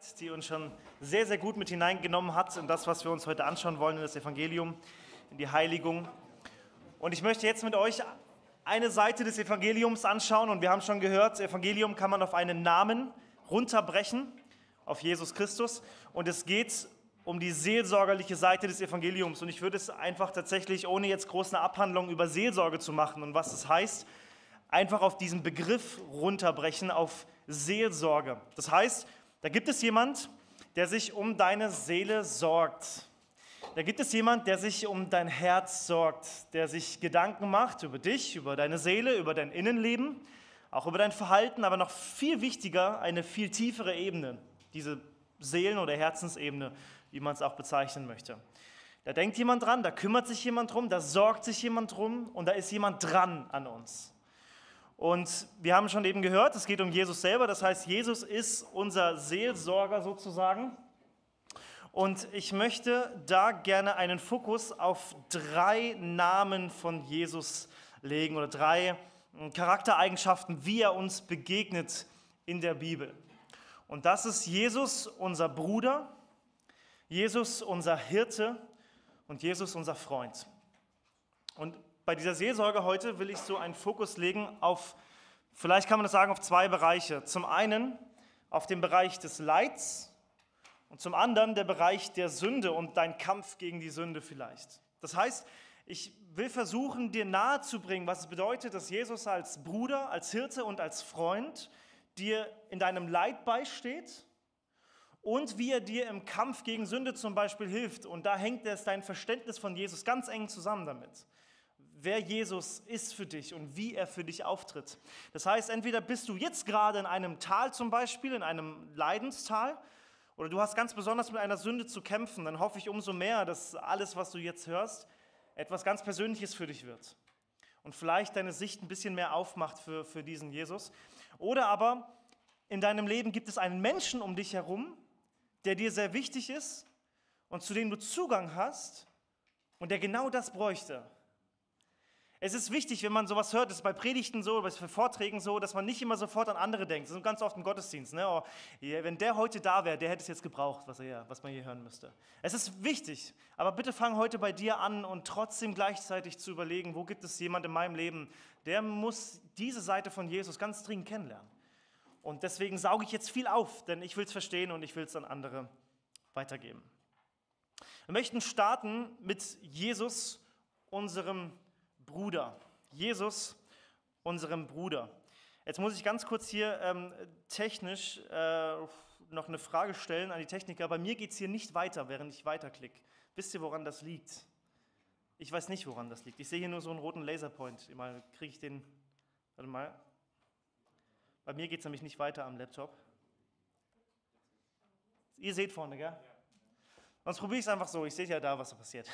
die uns schon sehr, sehr gut mit hineingenommen hat in das, was wir uns heute anschauen wollen, in das Evangelium, in die Heiligung. Und ich möchte jetzt mit euch eine Seite des Evangeliums anschauen. Und wir haben schon gehört, das Evangelium kann man auf einen Namen runterbrechen, auf Jesus Christus. Und es geht um die seelsorgerliche Seite des Evangeliums. Und ich würde es einfach tatsächlich, ohne jetzt große Abhandlung über Seelsorge zu machen und was es heißt, einfach auf diesen Begriff runterbrechen, auf Seelsorge. Das heißt, da gibt es jemand, der sich um deine Seele sorgt. Da gibt es jemand, der sich um dein Herz sorgt, der sich Gedanken macht über dich, über deine Seele, über dein Innenleben, auch über dein Verhalten, aber noch viel wichtiger, eine viel tiefere Ebene, diese Seelen- oder Herzensebene, wie man es auch bezeichnen möchte. Da denkt jemand dran, da kümmert sich jemand drum, da sorgt sich jemand drum und da ist jemand dran an uns. Und wir haben schon eben gehört, es geht um Jesus selber, das heißt, Jesus ist unser Seelsorger sozusagen. Und ich möchte da gerne einen Fokus auf 3 Namen von Jesus legen oder 3 Charaktereigenschaften, wie er uns begegnet in der Bibel. Und das ist Jesus, unser Bruder, Jesus, unser Hirte und Jesus, unser Freund. Und bei dieser Seelsorge heute will ich so einen Fokus legen auf, vielleicht kann man das sagen, auf 2 Bereiche. Zum einen auf den Bereich des Leids und zum anderen der Bereich der Sünde und dein Kampf gegen die Sünde vielleicht. Das heißt, ich will versuchen, dir nahezubringen, was es bedeutet, dass Jesus als Bruder, als Hirte und als Freund dir in deinem Leid beisteht und wie er dir im Kampf gegen Sünde zum Beispiel hilft. Und da hängt es dein Verständnis von Jesus ganz eng zusammen damit. Wer Jesus ist für dich und wie er für dich auftritt. Das heißt, entweder bist du jetzt gerade in einem Tal zum Beispiel, in einem Leidenstal, oder du hast ganz besonders mit einer Sünde zu kämpfen, dann hoffe ich umso mehr, dass alles, was du jetzt hörst, etwas ganz Persönliches für dich wird. Und vielleicht deine Sicht ein bisschen mehr aufmacht für diesen Jesus. Oder aber in deinem Leben gibt es einen Menschen um dich herum, der dir sehr wichtig ist und zu dem du Zugang hast und der genau das bräuchte. Es ist wichtig, wenn man sowas hört, das ist bei Predigten so, bei Vorträgen so, dass man nicht immer sofort an andere denkt. Das ist ganz oft im Gottesdienst. Ne? Oh, wenn der heute da wäre, der hätte es jetzt gebraucht, was man hier hören müsste. Es ist wichtig, aber bitte fang heute bei dir an und trotzdem gleichzeitig zu überlegen, wo gibt es jemand in meinem Leben, der muss diese Seite von Jesus ganz dringend kennenlernen. Und deswegen sauge ich jetzt viel auf, denn ich will es verstehen und ich will es an andere weitergeben. Wir möchten starten mit Jesus, unserem Bruder. Jesus, unserem Bruder. Jetzt muss ich ganz kurz hier technisch noch eine Frage stellen an die Techniker. Bei mir geht es hier nicht weiter, während ich weiterklicke. Wisst ihr, woran das liegt? Ich weiß nicht, woran das liegt. Ich sehe hier nur so einen roten Laserpoint. Mal kriege ich den. Warte mal. Bei mir geht es nämlich nicht weiter am Laptop. Ihr seht vorne, gell? Sonst probiere ich es einfach so. Ich sehe ja da, was da passiert.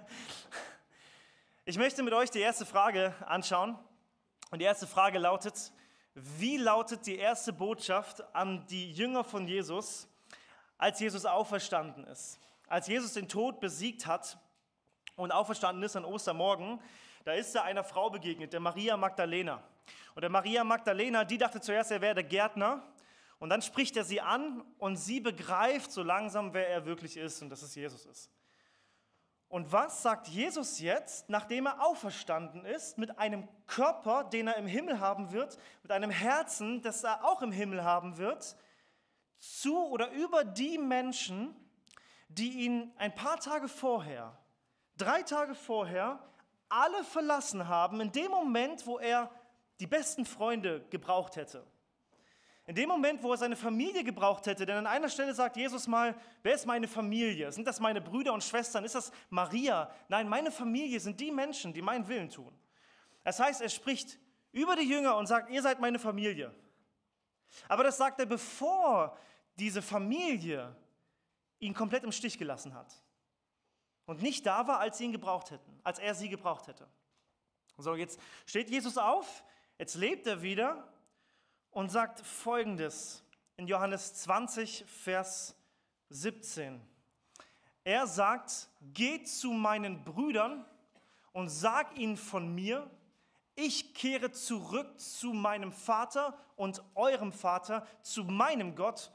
Ich möchte mit euch die erste Frage anschauen. Und die erste Frage lautet: Wie lautet die erste Botschaft an die Jünger von Jesus, als Jesus auferstanden ist? Als Jesus den Tod besiegt hat und auferstanden ist an Ostermorgen, da ist er einer Frau begegnet, der Maria Magdalena. Und der Maria Magdalena, die dachte zuerst, er wäre der Gärtner. Und dann spricht er sie an und sie begreift so langsam, wer er wirklich ist und dass es Jesus ist. Und was sagt Jesus jetzt, nachdem er auferstanden ist, mit einem Körper, den er im Himmel haben wird, mit einem Herzen, das er auch im Himmel haben wird, zu oder über die Menschen, die ihn ein paar Tage vorher, 3 Tage vorher, alle verlassen haben, in dem Moment, wo er die besten Freunde gebraucht hätte. In dem Moment, wo er seine Familie gebraucht hätte, denn an einer Stelle sagt Jesus mal, wer ist meine Familie? Sind das meine Brüder und Schwestern? Ist das Maria? Nein, meine Familie sind die Menschen, die meinen Willen tun. Das heißt, er spricht über die Jünger und sagt, ihr seid meine Familie. Aber das sagt er, bevor diese Familie ihn komplett im Stich gelassen hat und nicht da war, als sie ihn gebraucht hätten, als er sie gebraucht hätte. So, jetzt steht Jesus auf, jetzt lebt er wieder und sagt Folgendes in Johannes 20, Vers 17. Er sagt, geht zu meinen Brüdern und sag ihnen von mir, ich kehre zurück zu meinem Vater und eurem Vater, zu meinem Gott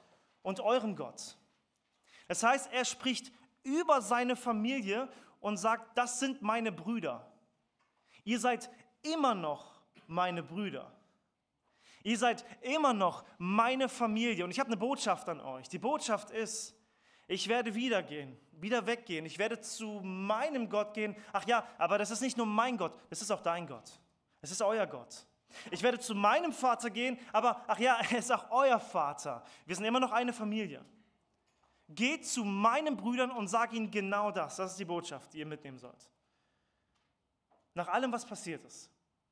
und eurem Gott. Das heißt, er spricht über seine Familie und sagt, das sind meine Brüder. Ihr seid immer noch meine Brüder. Ihr seid immer noch meine Familie. Und ich habe eine Botschaft an euch. Die Botschaft ist, ich werde wieder weggehen. Ich werde zu meinem Gott gehen. Ach ja, aber das ist nicht nur mein Gott, das ist auch dein Gott. Es ist euer Gott. Ich werde zu meinem Vater gehen, aber ach ja, er ist auch euer Vater. Wir sind immer noch eine Familie. Geht zu meinen Brüdern und sag ihnen genau das. Das ist die Botschaft, die ihr mitnehmen sollt. Nach allem, was passiert ist,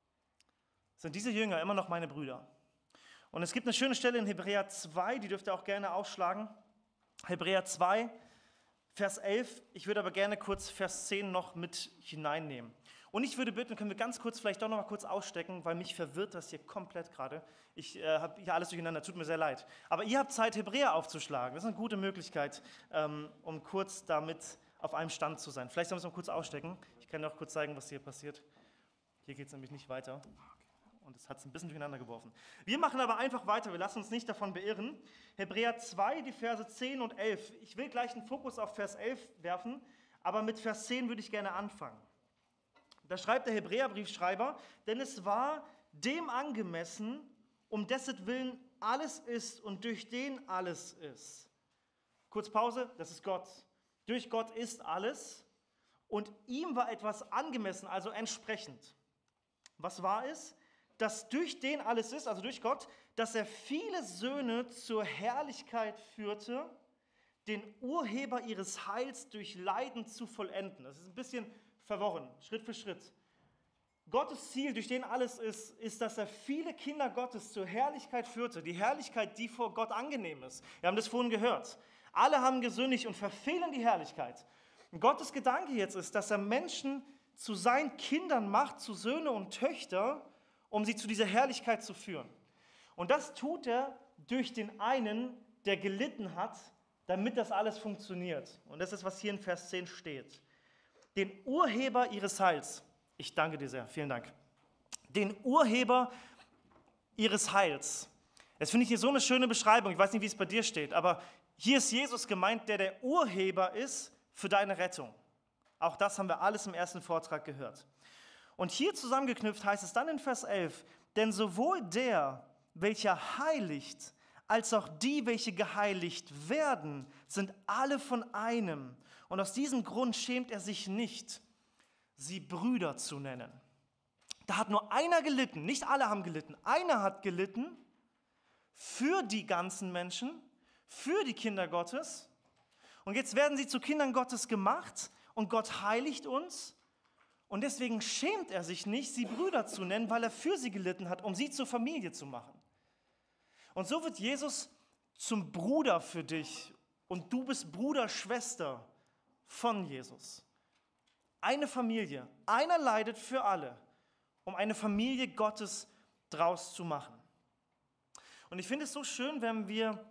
sind diese Jünger immer noch meine Brüder. Und es gibt eine schöne Stelle in Hebräer 2, die dürft ihr auch gerne aufschlagen. Hebräer 2, Vers 11. Ich würde aber gerne kurz Vers 10 noch mit hineinnehmen. Und ich würde bitten, können wir ganz kurz vielleicht doch noch mal kurz ausstecken, weil mich verwirrt das hier komplett gerade. Ich habe hier alles durcheinander, tut mir sehr leid. Aber ihr habt Zeit, Hebräer aufzuschlagen. Das ist eine gute Möglichkeit, um kurz damit auf einem Stand zu sein. Vielleicht sollen wir es mal kurz ausstecken. Ich kann auch kurz zeigen, was hier passiert. Hier geht es nämlich nicht weiter. Und es hat es ein bisschen durcheinander geworfen. Wir machen aber einfach weiter, wir lassen uns nicht davon beirren. Hebräer 2, die Verse 10 und 11. Ich will gleich einen Fokus auf Vers 11 werfen, aber mit Vers 10 würde ich gerne anfangen. Da schreibt der Hebräerbriefschreiber, denn es war dem angemessen, um dessen Willen alles ist und durch den alles ist. Kurz Pause, das ist Gott. Durch Gott ist alles und ihm war etwas angemessen, also entsprechend. Was war es? Dass durch den alles ist, also durch Gott, dass er viele Söhne zur Herrlichkeit führte, den Urheber ihres Heils durch Leiden zu vollenden. Das ist ein bisschen verworren, Schritt für Schritt. Gottes Ziel, durch den alles ist, dass er viele Kinder Gottes zur Herrlichkeit führte. Die Herrlichkeit, die vor Gott angenehm ist. Wir haben das vorhin gehört. Alle haben gesündigt und verfehlen die Herrlichkeit. Und Gottes Gedanke jetzt ist, dass er Menschen zu seinen Kindern macht, zu Söhne und Töchter, um sie zu dieser Herrlichkeit zu führen. Und das tut er durch den einen, der gelitten hat, damit das alles funktioniert. Und das ist, was hier in Vers 10 steht. Den Urheber ihres Heils. Ich danke dir sehr, vielen Dank. Den Urheber ihres Heils. Das finde ich hier so eine schöne Beschreibung. Ich weiß nicht, wie es bei dir steht, aber hier ist Jesus gemeint, der der Urheber ist für deine Rettung. Auch das haben wir alles im ersten Vortrag gehört. Und hier zusammengeknüpft heißt es dann in Vers 11, denn sowohl der, welcher heiligt, als auch die, welche geheiligt werden, sind alle von einem. Und aus diesem Grund schämt er sich nicht, sie Brüder zu nennen. Da hat nur einer gelitten, nicht alle haben gelitten. Einer hat gelitten für die ganzen Menschen, für die Kinder Gottes. Und jetzt werden sie zu Kindern Gottes gemacht und Gott heiligt uns. Und deswegen schämt er sich nicht, sie Brüder zu nennen, weil er für sie gelitten hat, um sie zur Familie zu machen. Und so wird Jesus zum Bruder für dich und du bist Bruder, Schwester von Jesus. Eine Familie, einer leidet für alle, um eine Familie Gottes draus zu machen. Und ich finde es so schön, wenn wir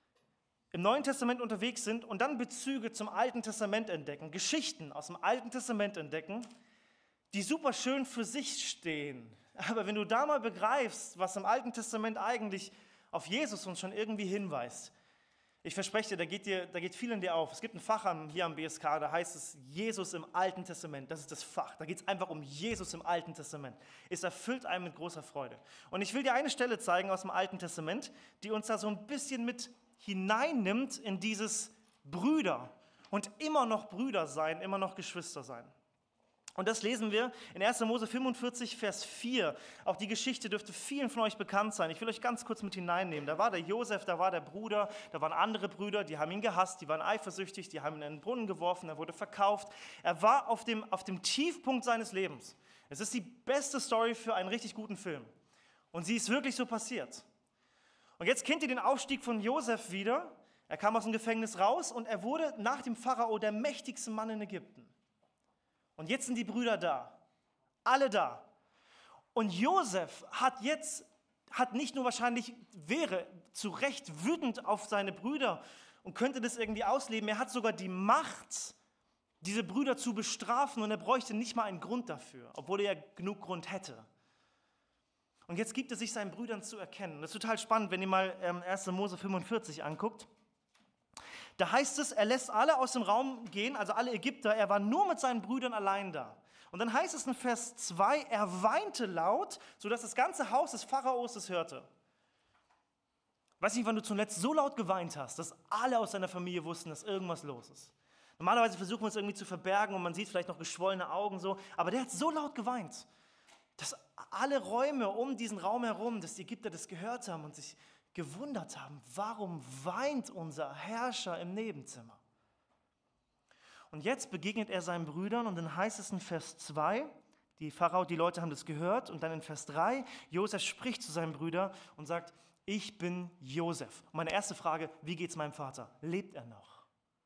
im Neuen Testament unterwegs sind und dann Bezüge zum Alten Testament entdecken, Geschichten aus dem Alten Testament entdecken, die super schön für sich stehen. Aber wenn du da mal begreifst, was im Alten Testament eigentlich auf Jesus uns schon irgendwie hinweist, ich verspreche dir, da geht viel in dir auf. Es gibt ein Fach hier am BSK, da heißt es Jesus im Alten Testament. Das ist das Fach. Da geht es einfach um Jesus im Alten Testament. Es erfüllt einen mit großer Freude. Und ich will dir eine Stelle zeigen aus dem Alten Testament, die uns da so ein bisschen mit hineinnimmt in dieses Brüder und immer noch Brüder sein, immer noch Geschwister sein. Und das lesen wir in 1. Mose 45, Vers 4. Auch die Geschichte dürfte vielen von euch bekannt sein. Ich will euch ganz kurz mit hineinnehmen. Da war der Josef, da war der Bruder, da waren andere Brüder, die haben ihn gehasst, die waren eifersüchtig, die haben ihn in den Brunnen geworfen, er wurde verkauft. Er war auf dem Tiefpunkt seines Lebens. Es ist die beste Story für einen richtig guten Film. Und sie ist wirklich so passiert. Und jetzt kennt ihr den Aufstieg von Josef wieder. Er kam aus dem Gefängnis raus und er wurde nach dem Pharao der mächtigste Mann in Ägypten. Und jetzt sind die Brüder da, alle da. Und Josef hat nicht nur wäre zu Recht wütend auf seine Brüder und könnte das irgendwie ausleben, er hat sogar die Macht, diese Brüder zu bestrafen und er bräuchte nicht mal einen Grund dafür, obwohl er ja genug Grund hätte. Und jetzt gibt er sich seinen Brüdern zu erkennen. Das ist total spannend, wenn ihr mal 1. Mose 45 anguckt. Da heißt es, er lässt alle aus dem Raum gehen, also alle Ägypter, er war nur mit seinen Brüdern allein da. Und dann heißt es in Vers 2, er weinte laut, sodass das ganze Haus des Pharaos es hörte. Weiß nicht, wann du zuletzt so laut geweint hast, dass alle aus deiner Familie wussten, dass irgendwas los ist. Normalerweise versuchen wir es irgendwie zu verbergen und man sieht vielleicht noch geschwollene Augen so, aber der hat so laut geweint, dass alle Räume um diesen Raum herum, dass die Ägypter das gehört haben und sich gewundert haben, warum weint unser Herrscher im Nebenzimmer? Und jetzt begegnet er seinen Brüdern und dann heißt es in Vers 2, die Leute haben das gehört, und dann in Vers 3, Josef spricht zu seinen Brüdern und sagt, ich bin Josef. Und meine erste Frage, wie geht es meinem Vater? Lebt er noch?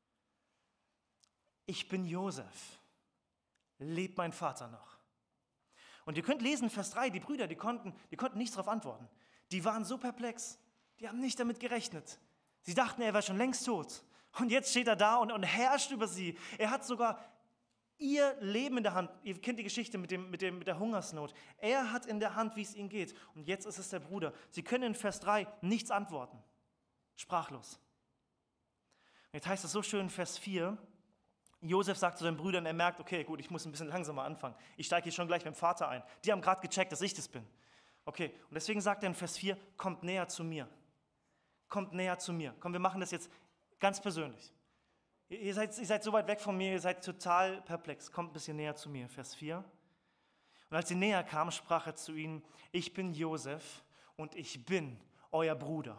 Ich bin Josef. Lebt mein Vater noch? Und ihr könnt lesen, Vers 3, die Brüder, die konnten nichts darauf antworten. Die waren so perplex, die haben nicht damit gerechnet. Sie dachten, er wäre schon längst tot. Und jetzt steht er da und herrscht über sie. Er hat sogar ihr Leben in der Hand. Ihr kennt die Geschichte mit der Hungersnot. Er hat in der Hand, wie es ihnen geht. Und jetzt ist es der Bruder. Sie können in Vers 3 nichts antworten. Sprachlos. Und jetzt heißt es so schön in Vers 4, Josef sagt zu seinen Brüdern, er merkt, okay, gut, ich muss ein bisschen langsamer anfangen. Ich steige hier schon gleich mit dem Vater ein. Die haben gerade gecheckt, dass ich das bin. Okay, und deswegen sagt er in Vers 4, kommt näher zu mir. Kommt näher zu mir. Komm, wir machen das jetzt ganz persönlich. Ihr seid so weit weg von mir, ihr seid total perplex. Kommt ein bisschen näher zu mir, Vers 4. Und als sie näher kamen, sprach er zu ihnen, ich bin Josef und ich bin euer Bruder.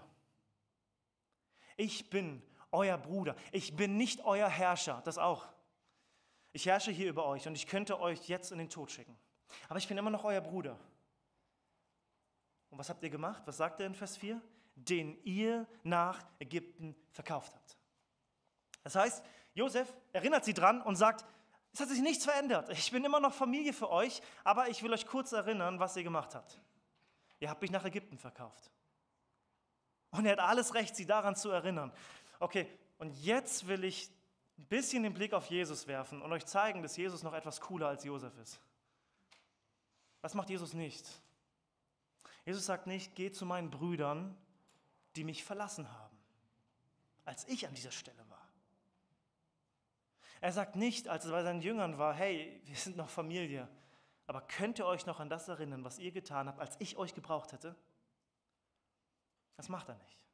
Ich bin euer Bruder. Ich bin nicht euer Herrscher, das auch. Ich herrsche hier über euch und ich könnte euch jetzt in den Tod schicken. Aber ich bin immer noch euer Bruder. Und was habt ihr gemacht? Was sagt er in Vers 4? Den ihr nach Ägypten verkauft habt. Das heißt, Josef erinnert sie dran und sagt, es hat sich nichts verändert. Ich bin immer noch Familie für euch, aber ich will euch kurz erinnern, was ihr gemacht habt. Ihr habt mich nach Ägypten verkauft. Und er hat alles Recht, sie daran zu erinnern. Okay, und jetzt will ich ein bisschen den Blick auf Jesus werfen und euch zeigen, dass Jesus noch etwas cooler als Josef ist. Was macht Jesus nicht? Jesus sagt nicht, geh zu meinen Brüdern, die mich verlassen haben, als ich an dieser Stelle war. Er sagt nicht, als er bei seinen Jüngern war, hey, wir sind noch Familie, aber könnt ihr euch noch an das erinnern, was ihr getan habt, als ich euch gebraucht hätte? Das macht er nicht.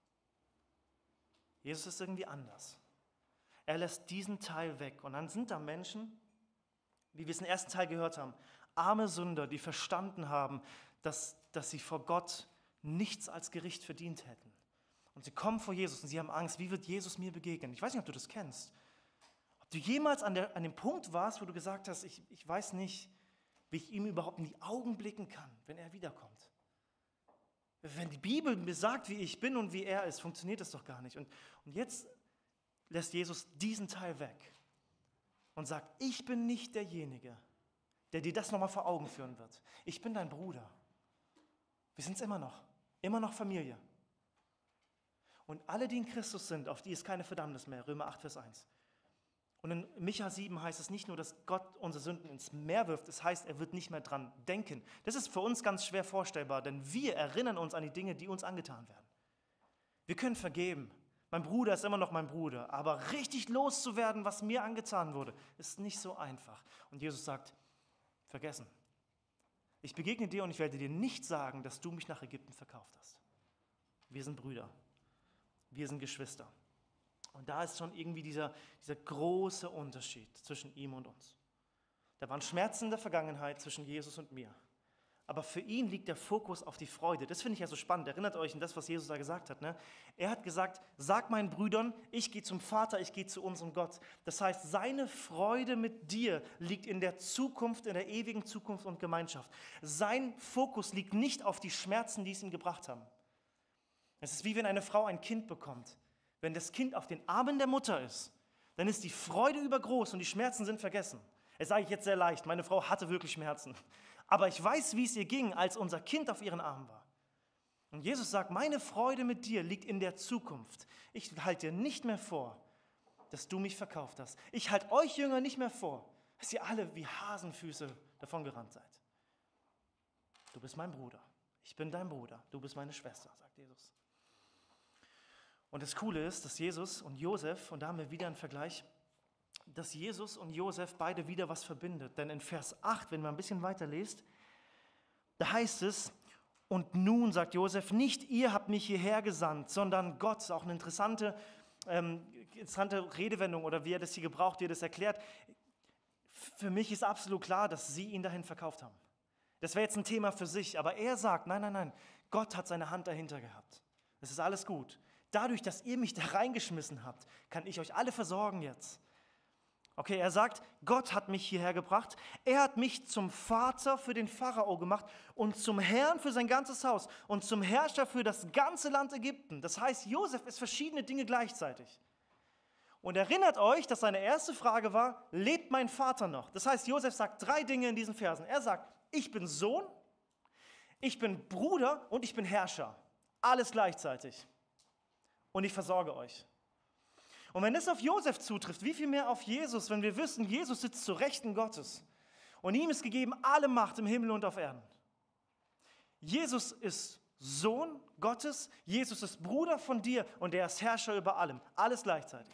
Jesus ist irgendwie anders. Er lässt diesen Teil weg und dann sind da Menschen, wie wir es im ersten Teil gehört haben, arme Sünder, die verstanden haben, dass sie vor Gott nichts als Gericht verdient hätten. Und sie kommen vor Jesus und sie haben Angst, wie wird Jesus mir begegnen? Ich weiß nicht, ob du das kennst. Ob du jemals an dem Punkt warst, wo du gesagt hast, ich weiß nicht, wie ich ihm überhaupt in die Augen blicken kann, wenn er wiederkommt. Wenn die Bibel mir sagt, wie ich bin und wie er ist, funktioniert das doch gar nicht. Und jetzt lässt Jesus diesen Teil weg und sagt, ich bin nicht derjenige, der dir das nochmal vor Augen führen wird. Ich bin dein Bruder. Wir sind es immer noch Familie. Und alle, die in Christus sind, auf die ist keine Verdammnis mehr, Römer 8, Vers 1. Und in Micha 7 heißt es nicht nur, dass Gott unsere Sünden ins Meer wirft, es heißt, er wird nicht mehr dran denken. Das ist für uns ganz schwer vorstellbar, denn wir erinnern uns an die Dinge, die uns angetan werden. Wir können vergeben. Mein Bruder ist immer noch mein Bruder, aber richtig loszuwerden, was mir angetan wurde, ist nicht so einfach. Und Jesus sagt, vergessen. Ich begegne dir und ich werde dir nicht sagen, dass du mich nach Ägypten verkauft hast. Wir sind Brüder. Wir sind Geschwister. Und da ist schon irgendwie dieser große Unterschied zwischen ihm und uns. Da waren Schmerzen in der Vergangenheit zwischen Jesus und mir. Aber für ihn liegt der Fokus auf die Freude. Das finde ich ja so spannend. Erinnert euch an das, was Jesus da gesagt hat. Ne? Er hat gesagt, sag meinen Brüdern, ich gehe zum Vater, ich gehe zu unserem Gott. Das heißt, seine Freude mit dir liegt in der Zukunft, in der ewigen Zukunft und Gemeinschaft. Sein Fokus liegt nicht auf die Schmerzen, die es ihm gebracht haben. Es ist wie wenn eine Frau ein Kind bekommt. Wenn das Kind auf den Armen der Mutter ist, dann ist die Freude übergroß und die Schmerzen sind vergessen. Das sage ich jetzt sehr leicht, meine Frau hatte wirklich Schmerzen. Aber ich weiß, wie es ihr ging, als unser Kind auf ihren Armen war. Und Jesus sagt, meine Freude mit dir liegt in der Zukunft. Ich halte dir nicht mehr vor, dass du mich verkauft hast. Ich halte euch Jünger nicht mehr vor, dass ihr alle wie Hasenfüße davongerannt seid. Du bist mein Bruder. Ich bin dein Bruder. Du bist meine Schwester, sagt Jesus. Und das Coole ist, dass Jesus und Josef, und da haben wir wieder einen Vergleich, dass Jesus und Josef beide wieder was verbindet. Denn in Vers 8, wenn man ein bisschen weiter liest, da heißt es, und nun, sagt Josef, nicht ihr habt mich hierher gesandt, sondern Gott. Auch eine interessante Redewendung oder wie er das hier gebraucht, wie er das erklärt. Für mich ist absolut klar, dass sie ihn dahin verkauft haben. Das wäre jetzt ein Thema für sich, aber er sagt, nein, Gott hat seine Hand dahinter gehabt. Das ist alles gut. Dadurch, dass ihr mich da reingeschmissen habt, kann ich euch alle versorgen jetzt. Okay, er sagt, Gott hat mich hierher gebracht. Er hat mich zum Vater für den Pharao gemacht und zum Herrn für sein ganzes Haus und zum Herrscher für das ganze Land Ägypten. Das heißt, Josef ist verschiedene Dinge gleichzeitig. Und erinnert euch, dass seine erste Frage war, lebt mein Vater noch? Das heißt, Josef sagt 3 Dinge in diesen Versen. Er sagt, ich bin Sohn, ich bin Bruder und ich bin Herrscher. Alles gleichzeitig. Und ich versorge euch. Und wenn es auf Josef zutrifft, wie viel mehr auf Jesus, wenn wir wissen, Jesus sitzt zur Rechten Gottes und ihm ist gegeben alle Macht im Himmel und auf Erden. Jesus ist Sohn Gottes, Jesus ist Bruder von dir und er ist Herrscher über allem. Alles gleichzeitig.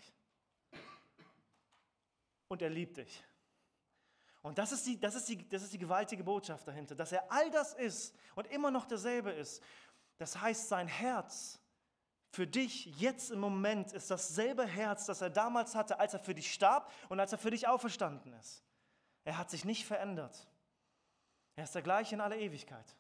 Und er liebt dich. Und das ist die gewaltige Botschaft dahinter, dass er all das ist und immer noch derselbe ist. Das heißt, sein Herz für dich jetzt im Moment ist dasselbe Herz, das er damals hatte, als er für dich starb und als er für dich auferstanden ist. Er hat sich nicht verändert. Er ist der gleiche in aller Ewigkeit.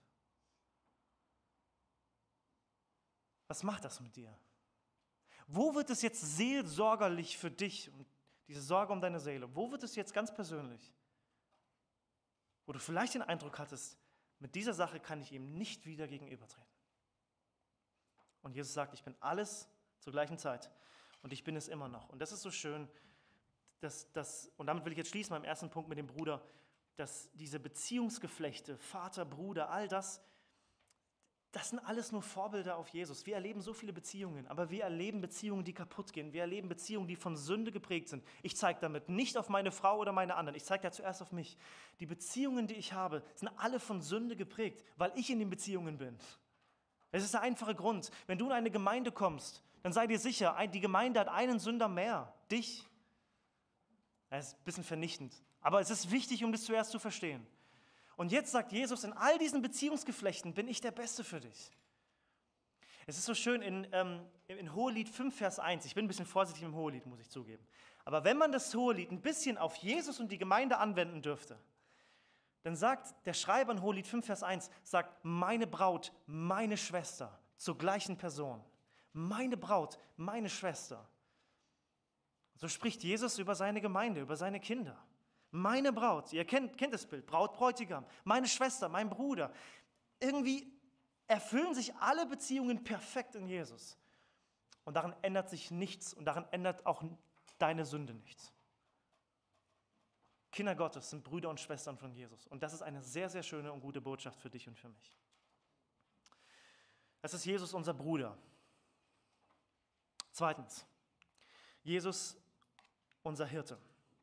Was macht das mit dir? Wo wird es jetzt seelsorgerlich für dich und diese Sorge um deine Seele? Wo wird es jetzt ganz persönlich? Wo du vielleicht den Eindruck hattest, mit dieser Sache kann ich ihm nicht wieder gegenübertreten. Und Jesus sagt, ich bin alles zur gleichen Zeit und ich bin es immer noch. Und das ist so schön, und damit will ich jetzt schließen, meinem ersten Punkt mit dem Bruder, dass diese Beziehungsgeflechte, Vater, Bruder, all das sind alles nur Vorbilder auf Jesus. Wir erleben so viele Beziehungen, aber wir erleben Beziehungen, die kaputt gehen. Wir erleben Beziehungen, die von Sünde geprägt sind. Ich zeige damit nicht auf meine Frau oder meine anderen, ich zeige da zuerst auf mich. Die Beziehungen, die ich habe, sind alle von Sünde geprägt, weil ich in den Beziehungen bin. Es ist der einfache Grund. Wenn du in eine Gemeinde kommst, dann sei dir sicher, die Gemeinde hat einen Sünder mehr, dich. Das ist ein bisschen vernichtend, aber es ist wichtig, um das zuerst zu verstehen. Und jetzt sagt Jesus, in all diesen Beziehungsgeflechten bin ich der Beste für dich. Es ist so schön in Hohelied 5, Vers 1, ich bin ein bisschen vorsichtig im Hohelied, muss ich zugeben, aber wenn man das Hohelied ein bisschen auf Jesus und die Gemeinde anwenden dürfte, dann sagt der Schreiber in Hohelied 5, Vers 1, sagt, meine Braut, meine Schwester, zur gleichen Person. Meine Braut, meine Schwester. So spricht Jesus über seine Gemeinde, über seine Kinder. Meine Braut, ihr kennt das Bild, Braut, Bräutigam, meine Schwester, mein Bruder. Irgendwie erfüllen sich alle Beziehungen perfekt in Jesus. Und daran ändert sich nichts und daran ändert auch deine Sünde nichts. Kinder Gottes sind Brüder und Schwestern von Jesus. Und das ist eine sehr, sehr schöne und gute Botschaft für dich und für mich. Das ist Jesus, unser Bruder. Zweitens, Jesus, unser Hirte.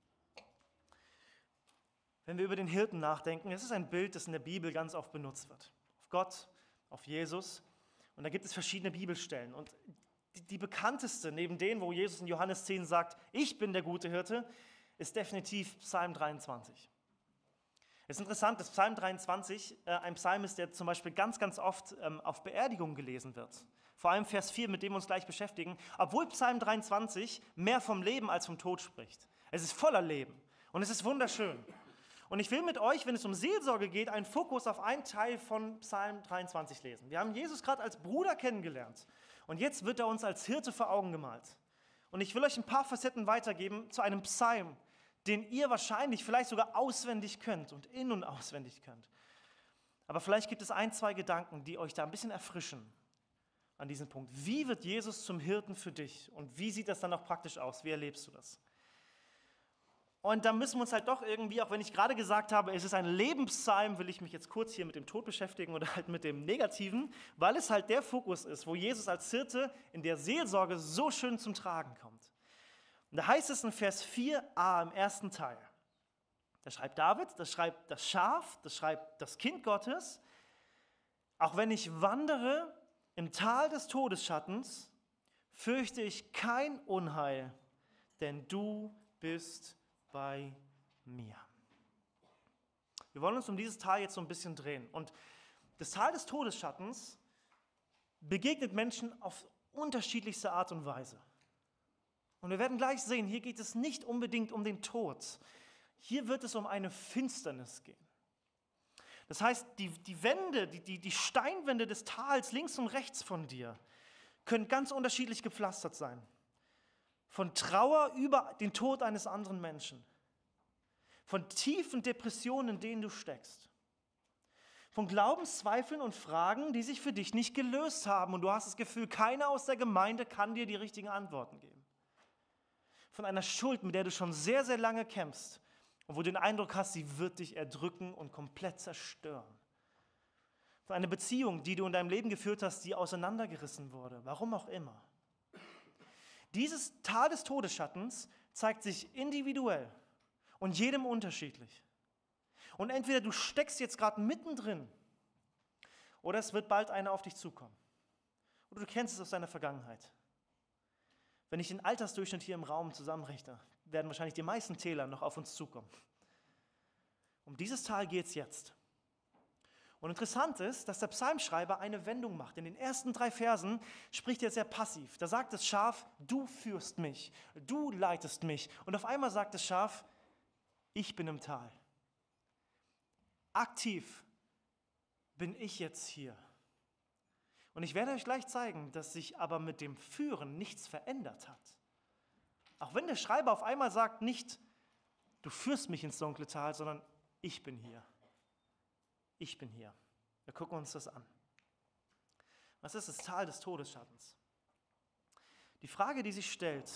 Wenn wir über den Hirten nachdenken, es ist ein Bild, das in der Bibel ganz oft benutzt wird. Auf Gott, auf Jesus. Und da gibt es verschiedene Bibelstellen. Und die bekannteste, neben denen, wo Jesus in Johannes 10 sagt, ich bin der gute Hirte, ist definitiv Psalm 23. Es ist interessant, dass Psalm 23 ein Psalm ist, der zum Beispiel ganz, ganz oft auf Beerdigungen gelesen wird. Vor allem Vers 4, mit dem wir uns gleich beschäftigen, obwohl Psalm 23 mehr vom Leben als vom Tod spricht. Es ist voller Leben und es ist wunderschön. Und ich will mit euch, wenn es um Seelsorge geht, einen Fokus auf einen Teil von Psalm 23 lesen. Wir haben Jesus gerade als Bruder kennengelernt und jetzt wird er uns als Hirte vor Augen gemalt. Und ich will euch ein paar Facetten weitergeben zu einem Psalm, den ihr wahrscheinlich vielleicht sogar auswendig könnt und in- und auswendig könnt. Aber vielleicht gibt es 1, 2 Gedanken, die euch da ein bisschen erfrischen an diesem Punkt. Wie wird Jesus zum Hirten für dich? Und wie sieht das dann auch praktisch aus? Wie erlebst du das? Und da müssen wir uns halt doch irgendwie, auch wenn ich gerade gesagt habe, es ist ein Lebenspsalm, will ich mich jetzt kurz hier mit dem Tod beschäftigen oder halt mit dem Negativen, weil es halt der Fokus ist, wo Jesus als Hirte in der Seelsorge so schön zum Tragen kommt. Und da heißt es in Vers 4a im ersten Teil, da schreibt David, das schreibt das Schaf, das schreibt das Kind Gottes, auch wenn ich wandere im Tal des Todesschattens, fürchte ich kein Unheil, denn du bist bei mir. Wir wollen uns um dieses Tal jetzt so ein bisschen drehen. Und das Tal des Todesschattens begegnet Menschen auf unterschiedlichste Art und Weise. Und wir werden gleich sehen, hier geht es nicht unbedingt um den Tod. Hier wird es um eine Finsternis gehen. Das heißt, die Wände, die Steinwände des Tals links und rechts von dir können ganz unterschiedlich gepflastert sein. Von Trauer über den Tod eines anderen Menschen. Von tiefen Depressionen, in denen du steckst. Von Glaubenszweifeln und Fragen, die sich für dich nicht gelöst haben und du hast das Gefühl, keiner aus der Gemeinde kann dir die richtigen Antworten geben. Von einer Schuld, mit der du schon sehr, sehr lange kämpfst und wo du den Eindruck hast, sie wird dich erdrücken und komplett zerstören. Von einer Beziehung, die du in deinem Leben geführt hast, die auseinandergerissen wurde, warum auch immer. Dieses Tal des Todesschattens zeigt sich individuell und jedem unterschiedlich. Und entweder du steckst jetzt gerade mittendrin oder es wird bald einer auf dich zukommen. Oder du kennst es aus deiner Vergangenheit. Wenn ich den Altersdurchschnitt hier im Raum zusammenrechne, werden wahrscheinlich die meisten Täler noch auf uns zukommen. Um dieses Tal geht es jetzt. Und interessant ist, dass der Psalmschreiber eine Wendung macht. In den ersten 3 Versen spricht er sehr passiv. Da sagt das Schaf, du führst mich, du leitest mich. Und auf einmal sagt das Schaf, ich bin im Tal. Aktiv bin ich jetzt hier. Und ich werde euch gleich zeigen, dass sich aber mit dem Führen nichts verändert hat. Auch wenn der Schreiber auf einmal sagt, nicht, du führst mich ins dunkle Tal, sondern ich bin hier. Ich bin hier. Wir gucken uns das an. Was ist das Tal des Todesschattens? Die Frage, die sich stellt,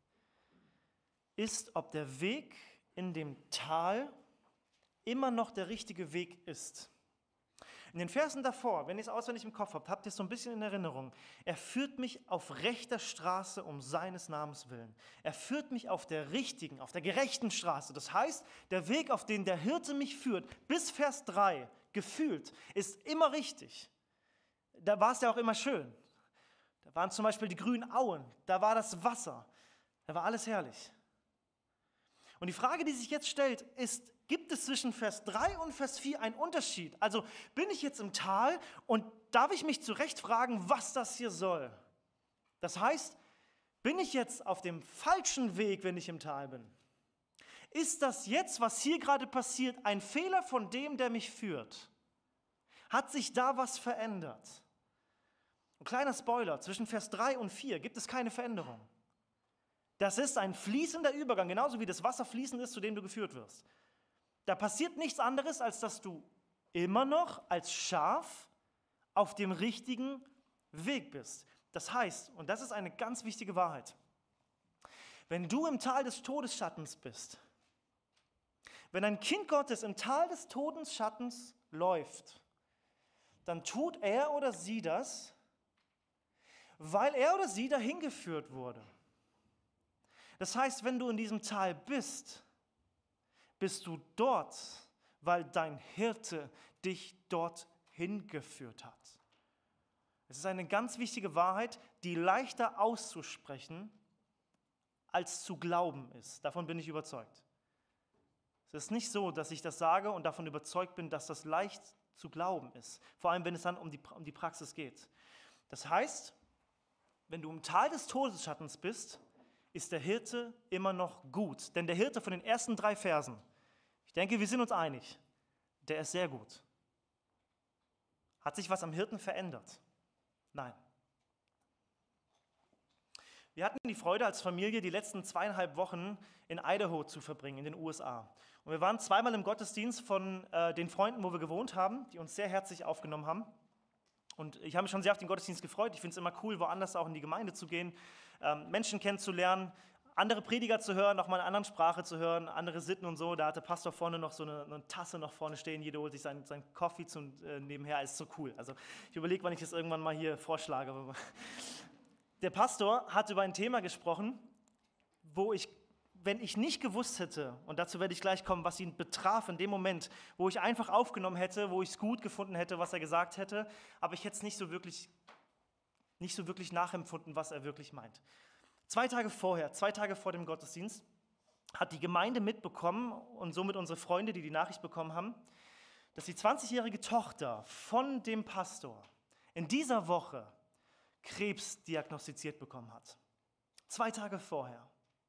ist, ob der Weg in dem Tal immer noch der richtige Weg ist. In den Versen davor, wenn ihr es auswendig im Kopf habt, habt ihr es so ein bisschen in Erinnerung. Er führt mich auf rechter Straße um seines Namens willen. Er führt mich auf der richtigen, auf der gerechten Straße. Das heißt, der Weg, auf den der Hirte mich führt, bis Vers 3, gefühlt, ist immer richtig. Da war es ja auch immer schön. Da waren zum Beispiel die grünen Auen, da war das Wasser, da war alles herrlich. Und die Frage, die sich jetzt stellt, ist, gibt es zwischen Vers 3 und Vers 4 einen Unterschied? Also bin ich jetzt im Tal und darf ich mich zurecht fragen, was das hier soll? Das heißt, bin ich jetzt auf dem falschen Weg, wenn ich im Tal bin? Ist das jetzt, was hier gerade passiert, ein Fehler von dem, der mich führt? Hat sich da was verändert? Ein kleiner Spoiler, zwischen Vers 3 und 4 gibt es keine Veränderung. Das ist ein fließender Übergang, genauso wie das Wasser fließend ist, zu dem du geführt wirst. Da passiert nichts anderes, als dass du immer noch als Schaf auf dem richtigen Weg bist. Das heißt, und das ist eine ganz wichtige Wahrheit, wenn du im Tal des Todesschattens bist, wenn ein Kind Gottes im Tal des Todesschattens läuft, dann tut er oder sie das, weil er oder sie dahin geführt wurde. Das heißt, wenn du in diesem Tal bist, bist du dort, weil dein Hirte dich dorthin geführt hat. Es ist eine ganz wichtige Wahrheit, die leichter auszusprechen, als zu glauben ist. Davon bin ich überzeugt. Es ist nicht so, dass ich das sage und davon überzeugt bin, dass das leicht zu glauben ist. Vor allem, wenn es dann um die Praxis geht. Das heißt, wenn du im Tal des Todesschattens bist, ist der Hirte immer noch gut. Denn der Hirte von den ersten 3 Versen, ich denke, wir sind uns einig, der ist sehr gut. Hat sich was am Hirten verändert? Nein. Wir hatten die Freude als Familie, die letzten 2,5 Wochen in Idaho zu verbringen, in den USA. Und wir waren zweimal im Gottesdienst von den Freunden, wo wir gewohnt haben, die uns sehr herzlich aufgenommen haben. Und ich habe mich schon sehr auf den Gottesdienst gefreut. Ich finde es immer cool, woanders auch in die Gemeinde zu gehen, Menschen kennenzulernen, andere Prediger zu hören, auch mal in einer anderen Sprache zu hören, andere Sitten und so. Da hat der Pastor vorne noch so eine Tasse noch vorne stehen. Jeder holt sich seinen Coffee nebenher. Ist so cool. Also ich überlege, wann ich das irgendwann mal hier vorschlage. Der Pastor hat über ein Thema gesprochen, wenn ich nicht gewusst hätte, und dazu werde ich gleich kommen, was ihn betraf in dem Moment, wo ich einfach aufgenommen hätte, wo ich es gut gefunden hätte, was er gesagt hätte, aber ich hätte es nicht so wirklich nicht so wirklich nachempfunden, was er wirklich meint. 2 Tage vor dem Gottesdienst, hat die Gemeinde mitbekommen und somit unsere Freunde, die die Nachricht bekommen haben, dass die 20-jährige Tochter von dem Pastor in dieser Woche Krebs diagnostiziert bekommen hat. 2 Tage vorher.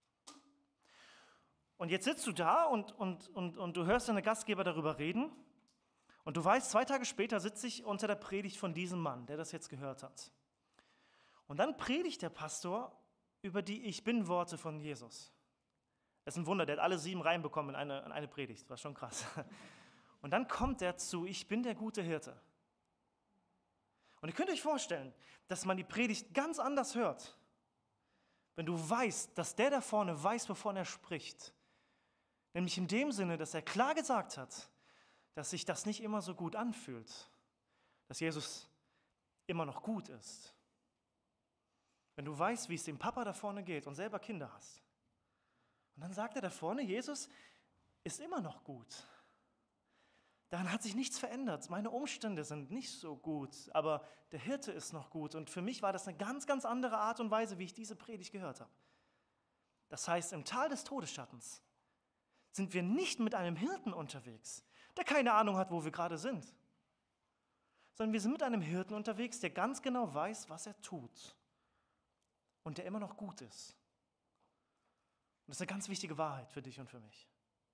Und jetzt sitzt du da und du hörst deine Gastgeber darüber reden und du weißt, 2 Tage später sitze ich unter der Predigt von diesem Mann, der das jetzt gehört hat. Und dann predigt der Pastor über die Ich-Bin-Worte von Jesus. Das ist ein Wunder, der hat alle 7 reinbekommen in eine Predigt, war schon krass. Und dann kommt er zu, ich bin der gute Hirte. Und ihr könnt euch vorstellen, dass man die Predigt ganz anders hört, wenn du weißt, dass der da vorne weiß, wovon er spricht. Nämlich in dem Sinne, dass er klar gesagt hat, dass sich das nicht immer so gut anfühlt, dass Jesus immer noch gut ist. Wenn du weißt, wie es dem Papa da vorne geht und selber Kinder hast. Und dann sagt er da vorne, Jesus ist immer noch gut. Daran hat sich nichts verändert. Meine Umstände sind nicht so gut, aber der Hirte ist noch gut. Und für mich war das eine ganz, ganz andere Art und Weise, wie ich diese Predigt gehört habe. Das heißt, im Tal des Todesschattens sind wir nicht mit einem Hirten unterwegs, der keine Ahnung hat, wo wir gerade sind, sondern wir sind mit einem Hirten unterwegs, der ganz genau weiß, was er tut und der immer noch gut ist. Und das ist eine ganz wichtige Wahrheit für dich und für mich.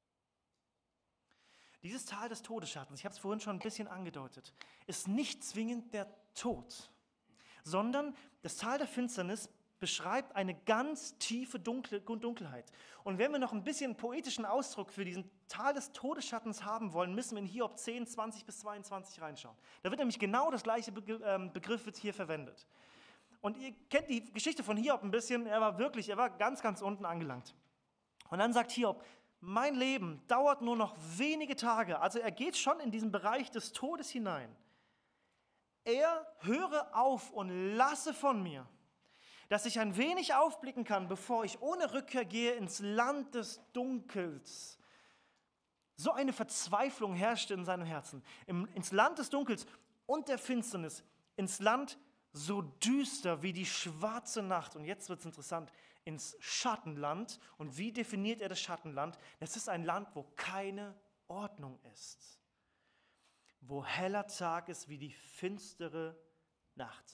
Dieses Tal des Todesschattens, ich habe es vorhin schon ein bisschen angedeutet, ist nicht zwingend der Tod, sondern das Tal der Finsternis beschreibt eine ganz tiefe Dunkelheit. Und wenn wir noch ein bisschen poetischen Ausdruck für diesen Tal des Todesschattens haben wollen, müssen wir in Hiob 10, 20 bis 22 reinschauen. Da wird nämlich genau das gleiche Begriff wird hier verwendet. Und ihr kennt die Geschichte von Hiob ein bisschen, er war ganz, ganz unten angelangt. Und dann sagt Hiob, mein Leben dauert nur noch wenige Tage. Also er geht schon in diesen Bereich des Todes hinein. Er höre auf und lasse von mir, dass ich ein wenig aufblicken kann, bevor ich ohne Rückkehr gehe ins Land des Dunkels. So eine Verzweiflung herrschte in seinem Herzen. Ins Land des Dunkels und der Finsternis, ins Land so düster wie die schwarze Nacht. Und jetzt wird es interessant, ins Schattenland. Und wie definiert er das Schattenland? Es ist ein Land, wo keine Ordnung ist. Wo heller Tag ist wie die finstere Nacht.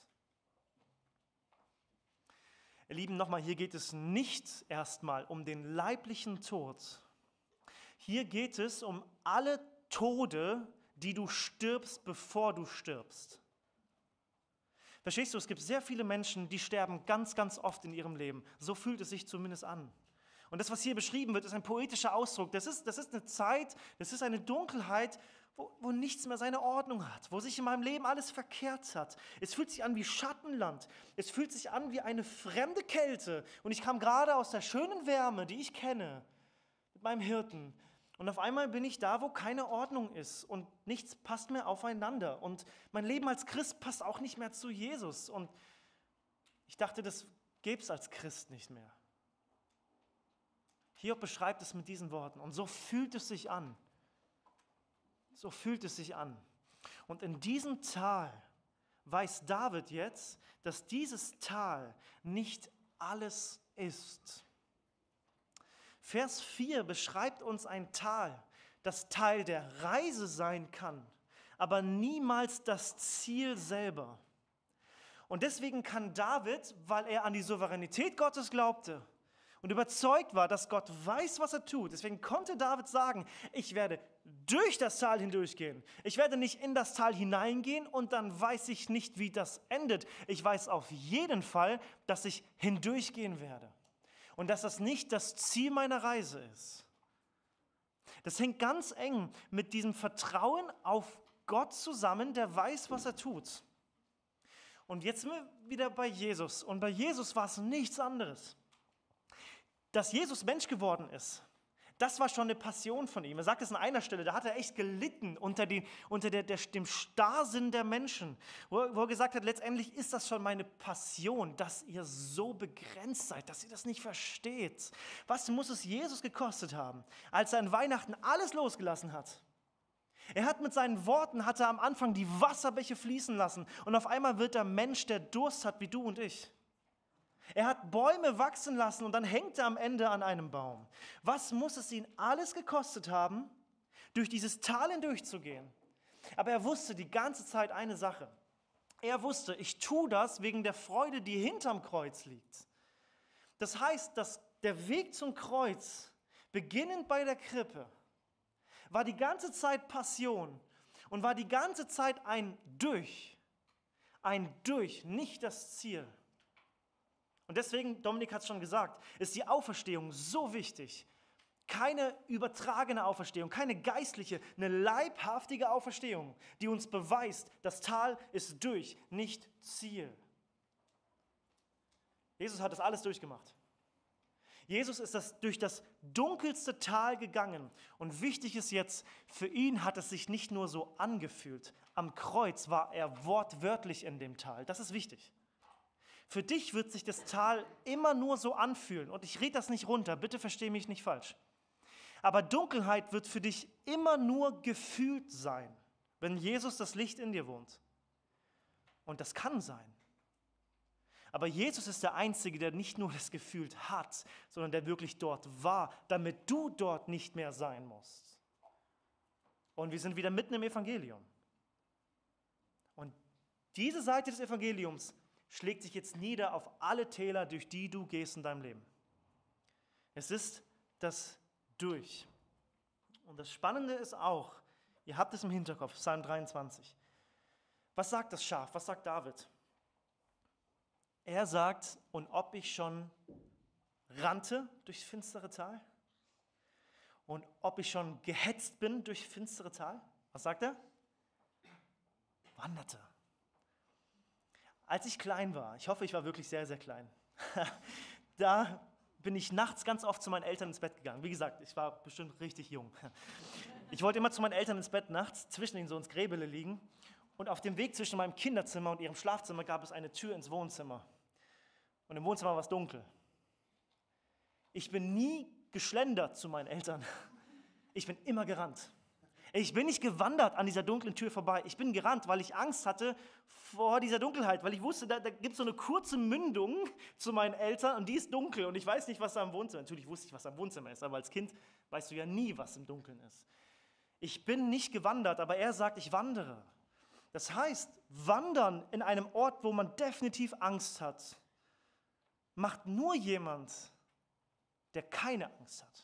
Ihr Lieben, nochmal, hier geht es nicht erstmal um den leiblichen Tod. Hier geht es um alle Tode, die du stirbst, bevor du stirbst. Verstehst du, es gibt sehr viele Menschen, die sterben ganz, ganz oft in ihrem Leben. So fühlt es sich zumindest an. Und das, was hier beschrieben wird, ist ein poetischer Ausdruck. Das ist eine Zeit, das ist eine Dunkelheit, wo nichts mehr seine Ordnung hat, wo sich in meinem Leben alles verkehrt hat. Es fühlt sich an wie Schattenland. Es fühlt sich an wie eine fremde Kälte. Und ich kam gerade aus der schönen Wärme, die ich kenne, mit meinem Hirten. Und auf einmal bin ich da, wo keine Ordnung ist und nichts passt mehr aufeinander. Und mein Leben als Christ passt auch nicht mehr zu Jesus. Und ich dachte, das gäbe es als Christ nicht mehr. Hiob beschreibt es mit diesen Worten. Und so fühlt es sich an. So fühlt es sich an. Und in diesem Tal weiß David jetzt, dass dieses Tal nicht alles ist. Vers 4 beschreibt uns ein Tal, das Teil der Reise sein kann, aber niemals das Ziel selber. Und deswegen kann David, weil er an die Souveränität Gottes glaubte und überzeugt war, dass Gott weiß, was er tut, deswegen konnte David sagen, ich werde durch das Tal hindurchgehen. Ich werde nicht in das Tal hineingehen und dann weiß ich nicht, wie das endet. Ich weiß auf jeden Fall, dass ich hindurchgehen werde. Und dass das nicht das Ziel meiner Reise ist. Das hängt ganz eng mit diesem Vertrauen auf Gott zusammen, der weiß, was er tut. Und jetzt sind wir wieder bei Jesus. Und bei Jesus war es nichts anderes. Dass Jesus Mensch geworden ist, das war schon eine Passion von ihm. Er sagt es an einer Stelle, da hat er echt gelitten unter dem Starrsinn der Menschen, wo er gesagt hat, letztendlich ist das schon meine Passion, dass ihr so begrenzt seid, dass ihr das nicht versteht. Was muss es Jesus gekostet haben, als er an Weihnachten alles losgelassen hat? Mit seinen Worten hat er am Anfang die Wasserbäche fließen lassen und auf einmal wird der Mensch, der Durst hat wie du und ich. Er hat Bäume wachsen lassen und dann hängt er am Ende an einem Baum. Was muss es ihn alles gekostet haben, durch dieses Tal hindurchzugehen? Aber er wusste die ganze Zeit eine Sache. Er wusste, ich tue das wegen der Freude, die hinterm Kreuz liegt. Das heißt, dass der Weg zum Kreuz, beginnend bei der Krippe, war die ganze Zeit Passion und war die ganze Zeit ein Durch, nicht das Ziel. Und deswegen, Dominik hat es schon gesagt, ist die Auferstehung so wichtig. Keine übertragene Auferstehung, keine geistliche, eine leibhaftige Auferstehung, die uns beweist, das Tal ist durch, nicht Ziel. Jesus hat das alles durchgemacht. Jesus ist durch das dunkelste Tal gegangen. Und wichtig ist jetzt, für ihn hat es sich nicht nur so angefühlt. Am Kreuz war er wortwörtlich in dem Tal. Das ist wichtig. Für dich wird sich das Tal immer nur so anfühlen. Und ich rede das nicht runter, bitte verstehe mich nicht falsch. Aber Dunkelheit wird für dich immer nur gefühlt sein, wenn Jesus das Licht in dir wohnt. Und das kann sein. Aber Jesus ist der Einzige, der nicht nur das gefühlt hat, sondern der wirklich dort war, damit du dort nicht mehr sein musst. Und wir sind wieder mitten im Evangelium. Und diese Seite des Evangeliums schlägt sich jetzt nieder auf alle Täler, durch die du gehst in deinem Leben. Es ist das Durch. Und das Spannende ist auch, ihr habt es im Hinterkopf, Psalm 23. Was sagt das Schaf? Was sagt David? Er sagt, und ob ich schon rannte durchs finstere Tal? Und ob ich schon gehetzt bin durch finstere Tal? Was sagt er? Wanderte. Als ich klein war, ich hoffe, ich war wirklich sehr, sehr klein, da bin ich nachts ganz oft zu meinen Eltern ins Bett gegangen. Wie gesagt, ich war bestimmt richtig jung. Ich wollte immer zu meinen Eltern ins Bett nachts, zwischen ihnen so ins Gräbele liegen. Und auf dem Weg zwischen meinem Kinderzimmer und ihrem Schlafzimmer gab es eine Tür ins Wohnzimmer. Und im Wohnzimmer war es dunkel. Ich bin nie geschlendert zu meinen Eltern. Ich bin immer gerannt. Ich bin nicht gewandert an dieser dunklen Tür vorbei. Ich bin gerannt, weil ich Angst hatte vor dieser Dunkelheit, weil ich wusste, da gibt es so eine kurze Mündung zu meinen Eltern und die ist dunkel und ich weiß nicht, was da im Wohnzimmer ist. Natürlich wusste ich, was da im Wohnzimmer ist, aber als Kind weißt du ja nie, was im Dunkeln ist. Ich bin nicht gewandert, aber er sagt, ich wandere. Das heißt, wandern in einem Ort, wo man definitiv Angst hat, macht nur jemand, der keine Angst hat.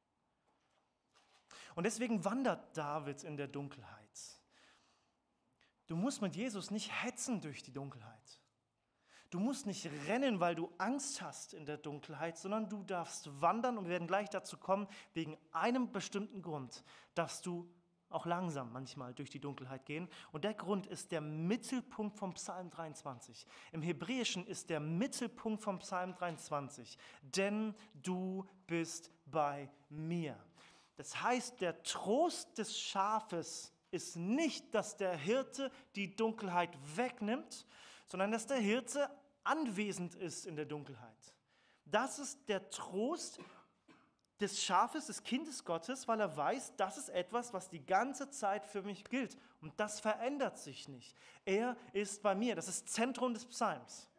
Und deswegen wandert David in der Dunkelheit. Du musst mit Jesus nicht hetzen durch die Dunkelheit. Du musst nicht rennen, weil du Angst hast in der Dunkelheit, sondern du darfst wandern und wir werden gleich dazu kommen, wegen einem bestimmten Grund darfst du auch langsam manchmal durch die Dunkelheit gehen. Und der Grund ist der Mittelpunkt vom Psalm 23. Im Hebräischen ist der Mittelpunkt vom Psalm 23. Denn du bist bei mir. Das heißt, der Trost des Schafes ist nicht, dass der Hirte die Dunkelheit wegnimmt, sondern dass der Hirte anwesend ist in der Dunkelheit. Das ist der Trost des Schafes, des Kindes Gottes, weil er weiß, das ist etwas, was die ganze Zeit für mich gilt. Und das verändert sich nicht. Er ist bei mir. Das ist Zentrum des Psalms.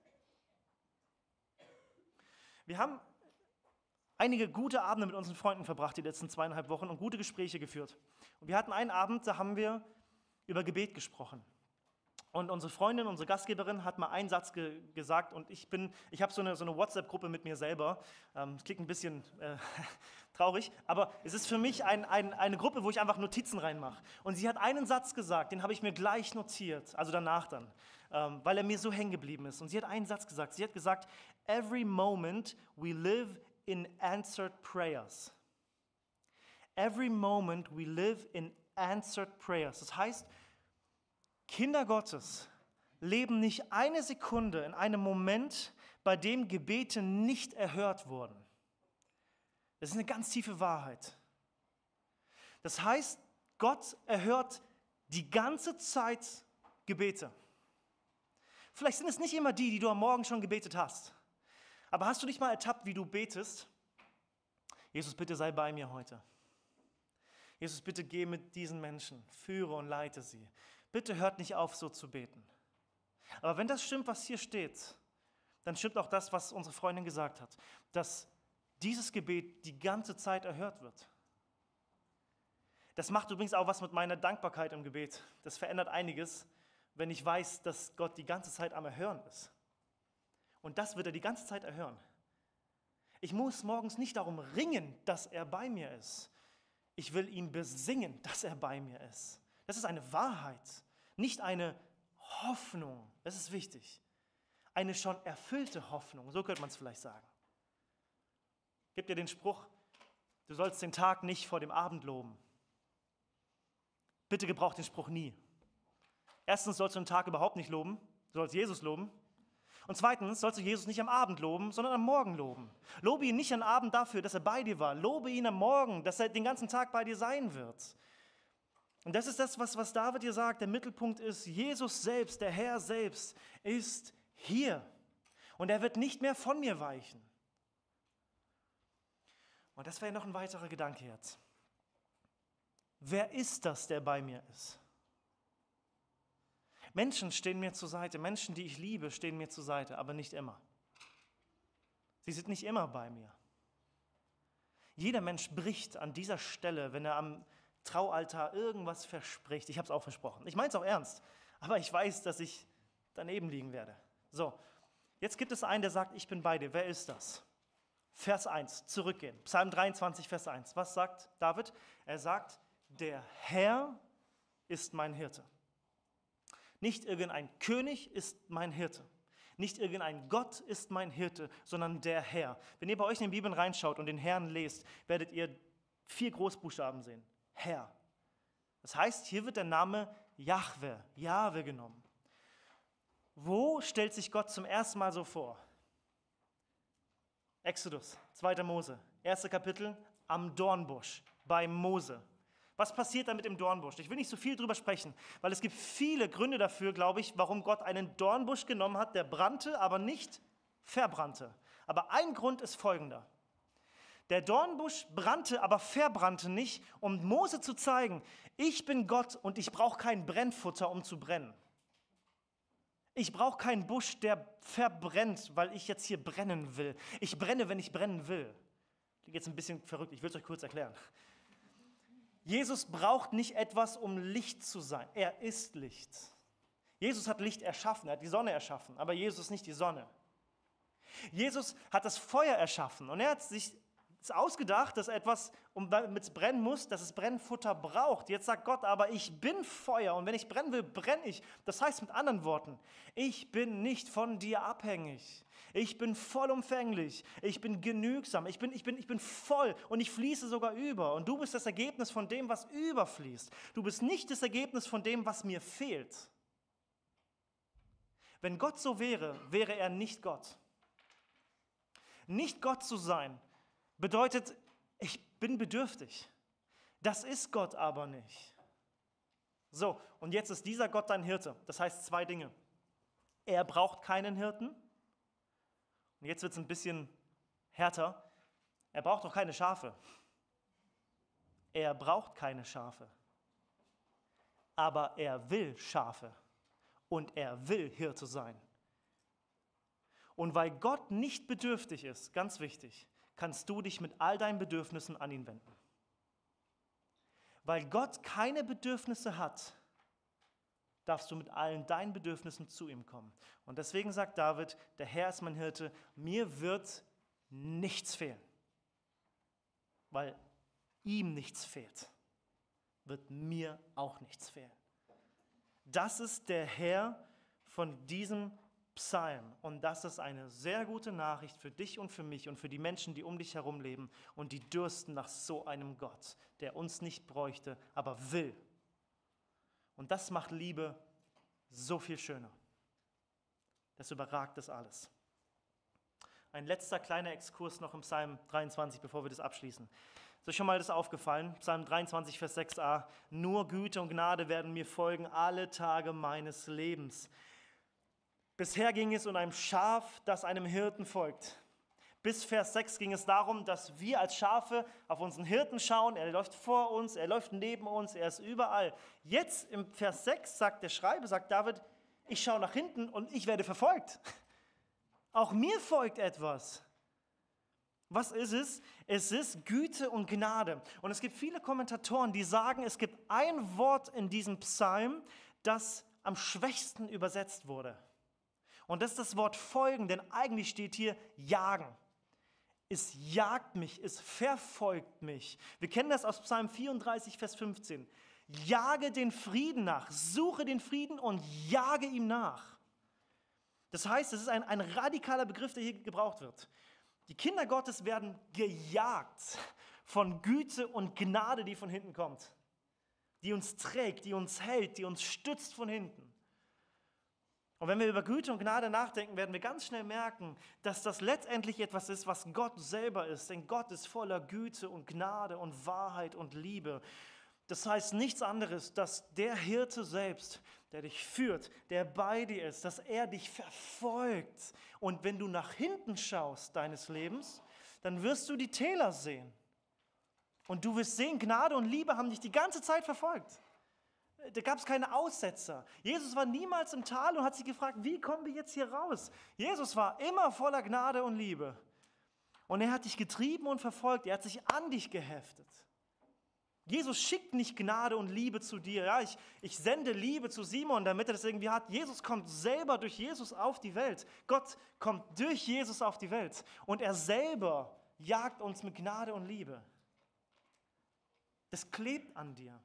Wir haben einige gute Abende mit unseren Freunden verbracht, die letzten 2,5 Wochen, und gute Gespräche geführt. Und wir hatten einen Abend, da haben wir über Gebet gesprochen. Und unsere Freundin, unsere Gastgeberin, hat mal einen Satz gesagt und ich habe so eine WhatsApp-Gruppe mit mir selber. Das klingt ein bisschen traurig, aber es ist für mich eine Gruppe, wo ich einfach Notizen reinmache. Und sie hat einen Satz gesagt, den habe ich mir gleich notiert, also danach dann, weil er mir so hängen geblieben ist. Und sie hat einen Satz gesagt. Sie hat gesagt, every moment we live in answered prayers. Every moment we live in answered prayers. Das heißt, Kinder Gottes leben nicht eine Sekunde in einem Moment, bei dem Gebete nicht erhört wurden. Das ist eine ganz tiefe Wahrheit. Das heißt, Gott erhört die ganze Zeit Gebete. Vielleicht sind es nicht immer die du am Morgen schon gebetet hast. Aber hast du dich mal ertappt, wie du betest? Jesus, bitte sei bei mir heute. Jesus, bitte geh mit diesen Menschen, führe und leite sie. Bitte hört nicht auf, so zu beten. Aber wenn das stimmt, was hier steht, dann stimmt auch das, was unsere Freundin gesagt hat, dass dieses Gebet die ganze Zeit erhört wird. Das macht übrigens auch was mit meiner Dankbarkeit im Gebet. Das verändert einiges, wenn ich weiß, dass Gott die ganze Zeit am Erhören ist. Und das wird er die ganze Zeit erhören. Ich muss morgens nicht darum ringen, dass er bei mir ist. Ich will ihm besingen, dass er bei mir ist. Das ist eine Wahrheit, nicht eine Hoffnung. Das ist wichtig. Eine schon erfüllte Hoffnung, so könnte man es vielleicht sagen. Gibt dir den Spruch, du sollst den Tag nicht vor dem Abend loben. Bitte gebrauch den Spruch nie. Erstens sollst du den Tag überhaupt nicht loben, du sollst Jesus loben. Und zweitens sollst du Jesus nicht am Abend loben, sondern am Morgen loben. Lobe ihn nicht am Abend dafür, dass er bei dir war. Lobe ihn am Morgen, dass er den ganzen Tag bei dir sein wird. Und das ist das, was David hier sagt. Der Mittelpunkt ist, Jesus selbst, der Herr selbst, ist hier. Und er wird nicht mehr von mir weichen. Und das wäre noch ein weiterer Gedanke jetzt. Wer ist das, der bei mir ist? Menschen stehen mir zur Seite, Menschen, die ich liebe, stehen mir zur Seite, aber nicht immer. Sie sind nicht immer bei mir. Jeder Mensch bricht an dieser Stelle, wenn er am Traualtar irgendwas verspricht. Ich habe es auch versprochen. Ich meine es auch ernst, aber ich weiß, dass ich daneben liegen werde. So, jetzt gibt es einen, der sagt, ich bin bei dir. Wer ist das? Vers 1, zurückgehen. Psalm 23, Vers 1. Was sagt David? Er sagt, der Herr ist mein Hirte. Nicht irgendein König ist mein Hirte. Nicht irgendein Gott ist mein Hirte, sondern der Herr. Wenn ihr bei euch in den Bibeln reinschaut und den Herrn lest, werdet ihr 4 Großbuchstaben sehen. Herr. Das heißt, hier wird der Name Jahwe genommen. Wo stellt sich Gott zum ersten Mal so vor? Exodus, 2. Mose, 1. Kapitel, am Dornbusch bei Mose. Was passiert da mit dem Dornbusch? Ich will nicht so viel drüber sprechen, weil es gibt viele Gründe dafür, glaube ich, warum Gott einen Dornbusch genommen hat, der brannte, aber nicht verbrannte. Aber ein Grund ist folgender. Der Dornbusch brannte, aber verbrannte nicht, um Mose zu zeigen, ich bin Gott und ich brauche kein Brennfutter, um zu brennen. Ich brauche keinen Busch, der verbrennt, weil ich jetzt hier brennen will. Ich brenne, wenn ich brennen will. Klingt jetzt ein bisschen verrückt, ich will es euch kurz erklären. Jesus braucht nicht etwas, um Licht zu sein. Er ist Licht. Jesus hat Licht erschaffen, er hat die Sonne erschaffen, aber Jesus ist nicht die Sonne. Jesus hat das Feuer erschaffen und er hat sich ausgedacht, dass etwas, damit es brennen muss, dass es Brennfutter braucht. Jetzt sagt Gott, aber ich bin Feuer und wenn ich brennen will, brenne ich. Das heißt mit anderen Worten, ich bin nicht von dir abhängig. Ich bin vollumfänglich. Ich bin genügsam. Ich bin voll und ich fließe sogar über. Und du bist das Ergebnis von dem, was überfließt. Du bist nicht das Ergebnis von dem, was mir fehlt. Wenn Gott so wäre, wäre er nicht Gott. Nicht Gott zu sein, bedeutet, ich bin bedürftig. Das ist Gott aber nicht. So, und jetzt ist dieser Gott dein Hirte. Das heißt 2 Dinge. Er braucht keinen Hirten. Und jetzt wird es ein bisschen härter. Er braucht auch keine Schafe. Er braucht keine Schafe. Aber er will Schafe. Und er will Hirte sein. Und weil Gott nicht bedürftig ist, ganz wichtig, kannst du dich mit all deinen Bedürfnissen an ihn wenden. Weil Gott keine Bedürfnisse hat, darfst du mit allen deinen Bedürfnissen zu ihm kommen. Und deswegen sagt David, der Herr ist mein Hirte, mir wird nichts fehlen. Weil ihm nichts fehlt, wird mir auch nichts fehlen. Das ist der Herr von diesem Psalm. Und das ist eine sehr gute Nachricht für dich und für mich und für die Menschen, die um dich herum leben und die dürsten nach so einem Gott, der uns nicht bräuchte, aber will. Und das macht Liebe so viel schöner. Das überragt das alles. Ein letzter kleiner Exkurs noch im Psalm 23, bevor wir das abschließen. Ist euch schon mal das aufgefallen? Psalm 23, Vers 6a. Nur Güte und Gnade werden mir folgen alle Tage meines Lebens. Bisher ging es um ein Schaf, das einem Hirten folgt. Bis Vers 6 ging es darum, dass wir als Schafe auf unseren Hirten schauen. Er läuft vor uns, er läuft neben uns, er ist überall. Jetzt im Vers 6 sagt der Schreiber, sagt David, ich schaue nach hinten und ich werde verfolgt. Auch mir folgt etwas. Was ist es? Es ist Güte und Gnade. Und es gibt viele Kommentatoren, die sagen, es gibt ein Wort in diesem Psalm, das am schwächsten übersetzt wurde. Und das ist das Wort folgen, denn eigentlich steht hier jagen. Es jagt mich, es verfolgt mich. Wir kennen das aus Psalm 34, Vers 15. Jage den Frieden nach, suche den Frieden und jage ihm nach. Das heißt, es ist ein radikaler Begriff, der hier gebraucht wird. Die Kinder Gottes werden gejagt von Güte und Gnade, die von hinten kommt. Die uns trägt, die uns hält, die uns stützt von hinten. Und wenn wir über Güte und Gnade nachdenken, werden wir ganz schnell merken, dass das letztendlich etwas ist, was Gott selber ist. Denn Gott ist voller Güte und Gnade und Wahrheit und Liebe. Das heißt nichts anderes, dass der Hirte selbst, der dich führt, der bei dir ist, dass er dich verfolgt. Und wenn du nach hinten schaust deines Lebens, dann wirst du die Täler sehen. Und du wirst sehen, Gnade und Liebe haben dich die ganze Zeit verfolgt. Da gab es keine Aussetzer. Jesus war niemals im Tal und hat sich gefragt, wie kommen wir jetzt hier raus? Jesus war immer voller Gnade und Liebe. Und er hat dich getrieben und verfolgt. Er hat sich an dich geheftet. Jesus schickt nicht Gnade und Liebe zu dir. Ja, ich sende Liebe zu Simon, damit er das irgendwie hat. Jesus kommt selber durch Jesus auf die Welt. Gott kommt durch Jesus auf die Welt. Und er selber jagt uns mit Gnade und Liebe. Das klebt an dir.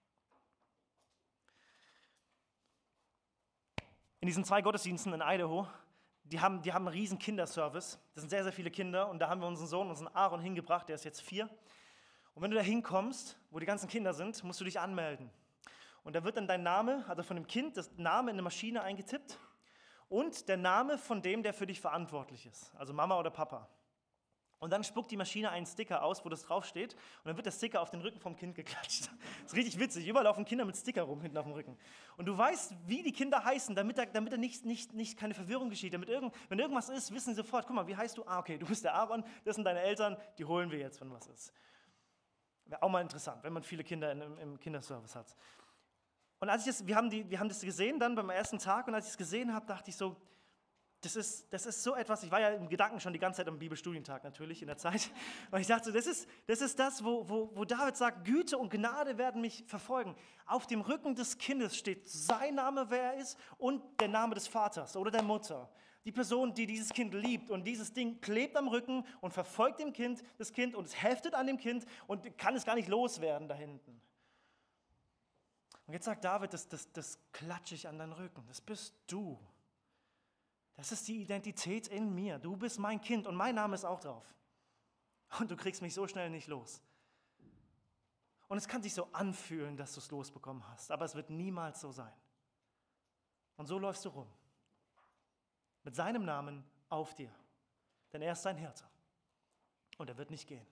In diesen 2 Gottesdiensten in Idaho, die haben einen riesen Kinderservice. Das sind sehr, sehr viele Kinder. Und da haben wir unseren Sohn, unseren Aaron, hingebracht. Der ist jetzt 4. Und wenn du da hinkommst, wo die ganzen Kinder sind, musst du dich anmelden. Und da wird dann dein Name, also von dem Kind, das Name in eine Maschine eingetippt und der Name von dem, der für dich verantwortlich ist, also Mama oder Papa. Und dann spuckt die Maschine einen Sticker aus, wo das draufsteht und dann wird der Sticker auf den Rücken vom Kind geklatscht. Das ist richtig witzig, überall laufen Kinder mit Sticker rum, hinten auf dem Rücken. Und du weißt, wie die Kinder heißen, damit da nicht keine Verwirrung geschieht. Wenn irgendwas ist, wissen sie sofort, guck mal, wie heißt du? Ah, okay, du bist der Aaron, das sind deine Eltern, die holen wir jetzt, wenn was ist. Wäre auch mal interessant, wenn man viele Kinder im Kinderservice hat. Und wir haben das gesehen dann beim ersten Tag und als ich es gesehen habe, dachte ich so, das ist so etwas, ich war ja im Gedanken schon die ganze Zeit am Bibelstudientag natürlich in der Zeit, und ich dachte so, das ist das, wo David sagt, Güte und Gnade werden mich verfolgen. Auf dem Rücken des Kindes steht sein Name, wer er ist, und der Name des Vaters oder der Mutter. Die Person, die dieses Kind liebt, und dieses Ding klebt am Rücken und verfolgt das Kind und es heftet an dem Kind und kann es gar nicht loswerden da hinten. Und jetzt sagt David, das klatsche ich an deinen Rücken, das bist du. Das ist die Identität in mir. Du bist mein Kind und mein Name ist auch drauf. Und du kriegst mich so schnell nicht los. Und es kann sich so anfühlen, dass du es losbekommen hast, aber es wird niemals so sein. Und so läufst du rum. Mit seinem Namen auf dir. Denn er ist dein Hirte. Und er wird nicht gehen.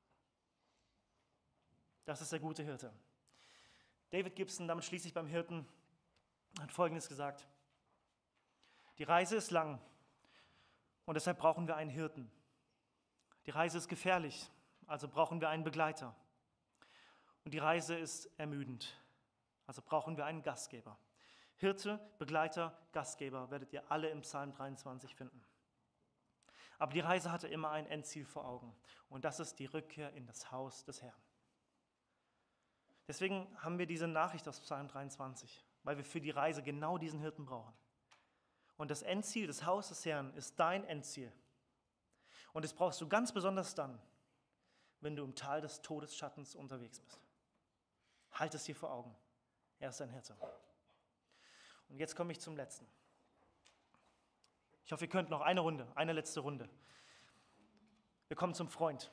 Das ist der gute Hirte. David Gibson, damit schließe ich beim Hirten, hat Folgendes gesagt. Die Reise ist lang und deshalb brauchen wir einen Hirten. Die Reise ist gefährlich, also brauchen wir einen Begleiter. Und die Reise ist ermüdend, also brauchen wir einen Gastgeber. Hirte, Begleiter, Gastgeber werdet ihr alle im Psalm 23 finden. Aber die Reise hatte immer ein Endziel vor Augen und das ist die Rückkehr in das Haus des Herrn. Deswegen haben wir diese Nachricht aus Psalm 23, weil wir für die Reise genau diesen Hirten brauchen. Und das Endziel des Hauses des Herrn ist dein Endziel. Und das brauchst du ganz besonders dann, wenn du im Tal des Todesschattens unterwegs bist. Halt es dir vor Augen. Er ist dein Hirte. Und jetzt komme ich zum Letzten. Ich hoffe, ihr könnt noch eine letzte Runde. Wir kommen zum Freund.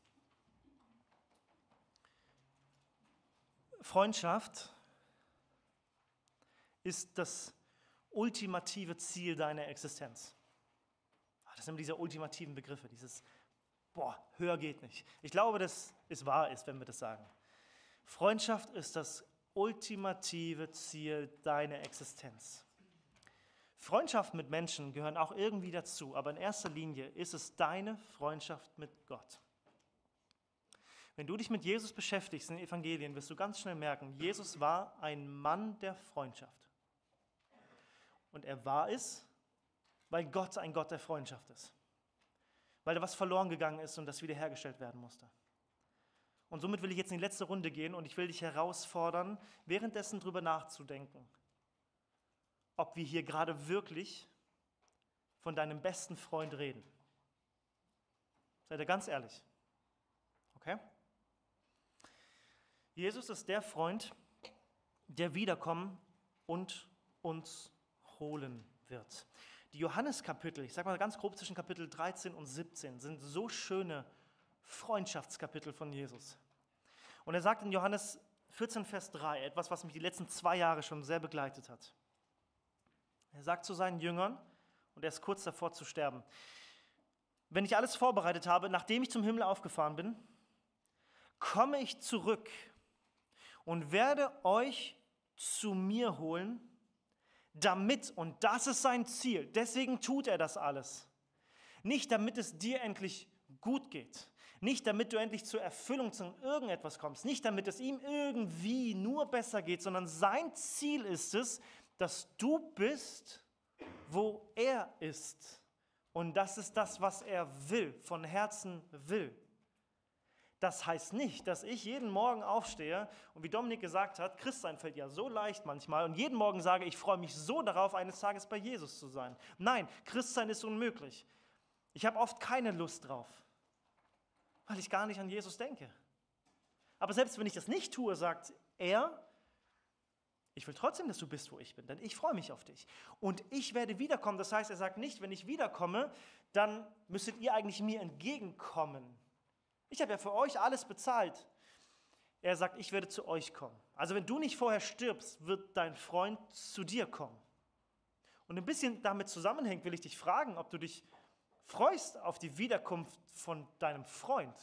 Freundschaft ist das ultimative Ziel deiner Existenz. Das sind diese ultimativen Begriffe, dieses, höher geht nicht. Ich glaube, dass es wahr ist, wenn wir das sagen. Freundschaft ist das ultimative Ziel deiner Existenz. Freundschaften mit Menschen gehören auch irgendwie dazu, aber in erster Linie ist es deine Freundschaft mit Gott. Wenn du dich mit Jesus beschäftigst in den Evangelien, wirst du ganz schnell merken, Jesus war ein Mann der Freundschaft. Und er war es, weil Gott ein Gott der Freundschaft ist. Weil da was verloren gegangen ist und das wiederhergestellt werden musste. Und somit will ich jetzt in die letzte Runde gehen und ich will dich herausfordern, währenddessen drüber nachzudenken, ob wir hier gerade wirklich von deinem besten Freund reden. Seid ihr ganz ehrlich? Okay? Jesus ist der Freund, der wiederkommen und uns holen wird. Die Johanneskapitel, ich sage mal ganz grob zwischen Kapitel 13 und 17, sind so schöne Freundschaftskapitel von Jesus. Und er sagt in Johannes 14, Vers 3, etwas, was mich die letzten 2 Jahre schon sehr begleitet hat. Er sagt zu seinen Jüngern, und er ist kurz davor zu sterben, wenn ich alles vorbereitet habe, nachdem ich zum Himmel aufgefahren bin, komme ich zurück und werde euch zu mir holen, damit, und das ist sein Ziel, deswegen tut er das alles, nicht damit es dir endlich gut geht, nicht damit du endlich zur Erfüllung zu irgendetwas kommst, nicht damit es ihm irgendwie nur besser geht, sondern sein Ziel ist es, dass du bist, wo er ist. Und das ist das, was er will, von Herzen will. Das heißt nicht, dass ich jeden Morgen aufstehe und wie Dominik gesagt hat, Christsein fällt ja so leicht manchmal und jeden Morgen sage, ich freue mich so darauf, eines Tages bei Jesus zu sein. Nein, Christsein ist unmöglich. Ich habe oft keine Lust drauf, weil ich gar nicht an Jesus denke. Aber selbst wenn ich das nicht tue, sagt er, ich will trotzdem, dass du bist, wo ich bin, denn ich freue mich auf dich. Und ich werde wiederkommen. Das heißt, er sagt nicht, wenn ich wiederkomme, dann müsstet ihr eigentlich mir entgegenkommen. Ich habe ja für euch alles bezahlt. Er sagt, ich werde zu euch kommen. Also wenn du nicht vorher stirbst, wird dein Freund zu dir kommen. Und ein bisschen damit zusammenhängt, will ich dich fragen, ob du dich freust auf die Wiederkunft von deinem Freund,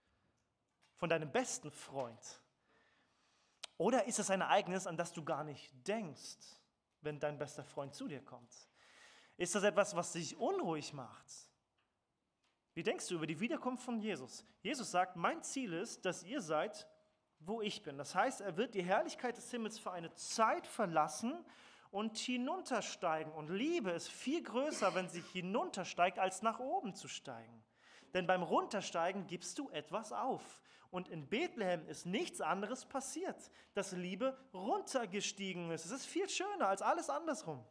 von deinem besten Freund. Oder ist es ein Ereignis, an das du gar nicht denkst, wenn dein bester Freund zu dir kommt? Ist das etwas, was dich unruhig macht? Wie denkst du über die Wiederkunft von Jesus? Jesus sagt, mein Ziel ist, dass ihr seid, wo ich bin. Das heißt, er wird die Herrlichkeit des Himmels für eine Zeit verlassen und hinuntersteigen. Und Liebe ist viel größer, wenn sie hinuntersteigt, als nach oben zu steigen. Denn beim Runtersteigen gibst du etwas auf. Und in Bethlehem ist nichts anderes passiert, dass Liebe runtergestiegen ist. Es ist viel schöner als alles andersrum.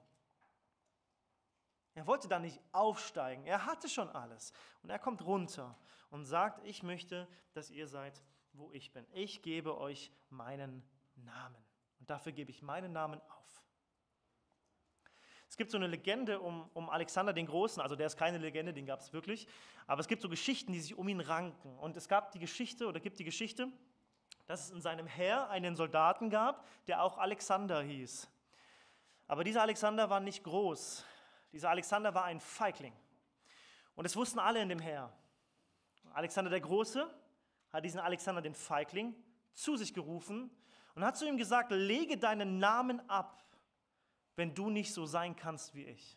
Er wollte da nicht aufsteigen, er hatte schon alles. Und er kommt runter und sagt, ich möchte, dass ihr seid, wo ich bin. Ich gebe euch meinen Namen. Und dafür gebe ich meinen Namen auf. Es gibt so eine Legende um Alexander den Großen, also der ist keine Legende, den gab es wirklich, aber es gibt so Geschichten, die sich um ihn ranken. Und es gab die Geschichte, oder gibt die Geschichte, dass es in seinem Heer einen Soldaten gab, der auch Alexander hieß. Aber dieser Alexander war nicht groß. Dieser Alexander war ein Feigling. Und es wussten alle in dem Heer. Alexander der Große hat diesen Alexander den Feigling zu sich gerufen und hat zu ihm gesagt, lege deinen Namen ab, wenn du nicht so sein kannst wie ich.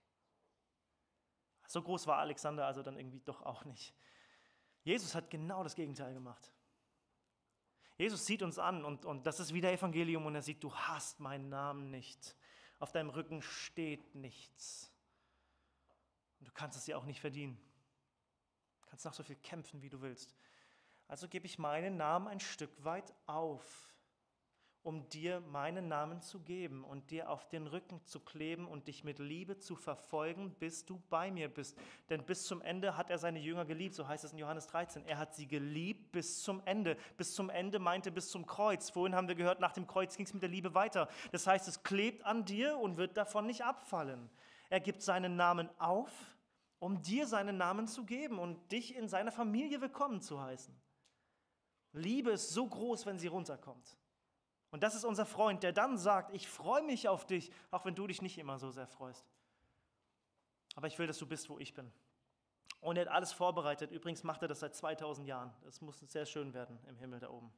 So groß war Alexander also dann irgendwie doch auch nicht. Jesus hat genau das Gegenteil gemacht. Jesus sieht uns an und das ist wieder Evangelium und er sieht, du hast meinen Namen nicht. Auf deinem Rücken steht nichts. Und du kannst es dir auch nicht verdienen. Du kannst noch so viel kämpfen, wie du willst. Also gebe ich meinen Namen ein Stück weit auf, um dir meinen Namen zu geben und dir auf den Rücken zu kleben und dich mit Liebe zu verfolgen, bis du bei mir bist. Denn bis zum Ende hat er seine Jünger geliebt, so heißt es in Johannes 13. Er hat sie geliebt bis zum Ende. Bis zum Ende meinte bis zum Kreuz. Vorhin haben wir gehört, nach dem Kreuz ging es mit der Liebe weiter. Das heißt, es klebt an dir und wird davon nicht abfallen. Er gibt seinen Namen auf, um dir seinen Namen zu geben und dich in seiner Familie willkommen zu heißen. Liebe ist so groß, wenn sie runterkommt. Und das ist unser Freund, der dann sagt, ich freue mich auf dich, auch wenn du dich nicht immer so sehr freust. Aber ich will, dass du bist, wo ich bin. Und er hat alles vorbereitet. Übrigens macht er das seit 2000 Jahren. Das muss sehr schön werden im Himmel da oben.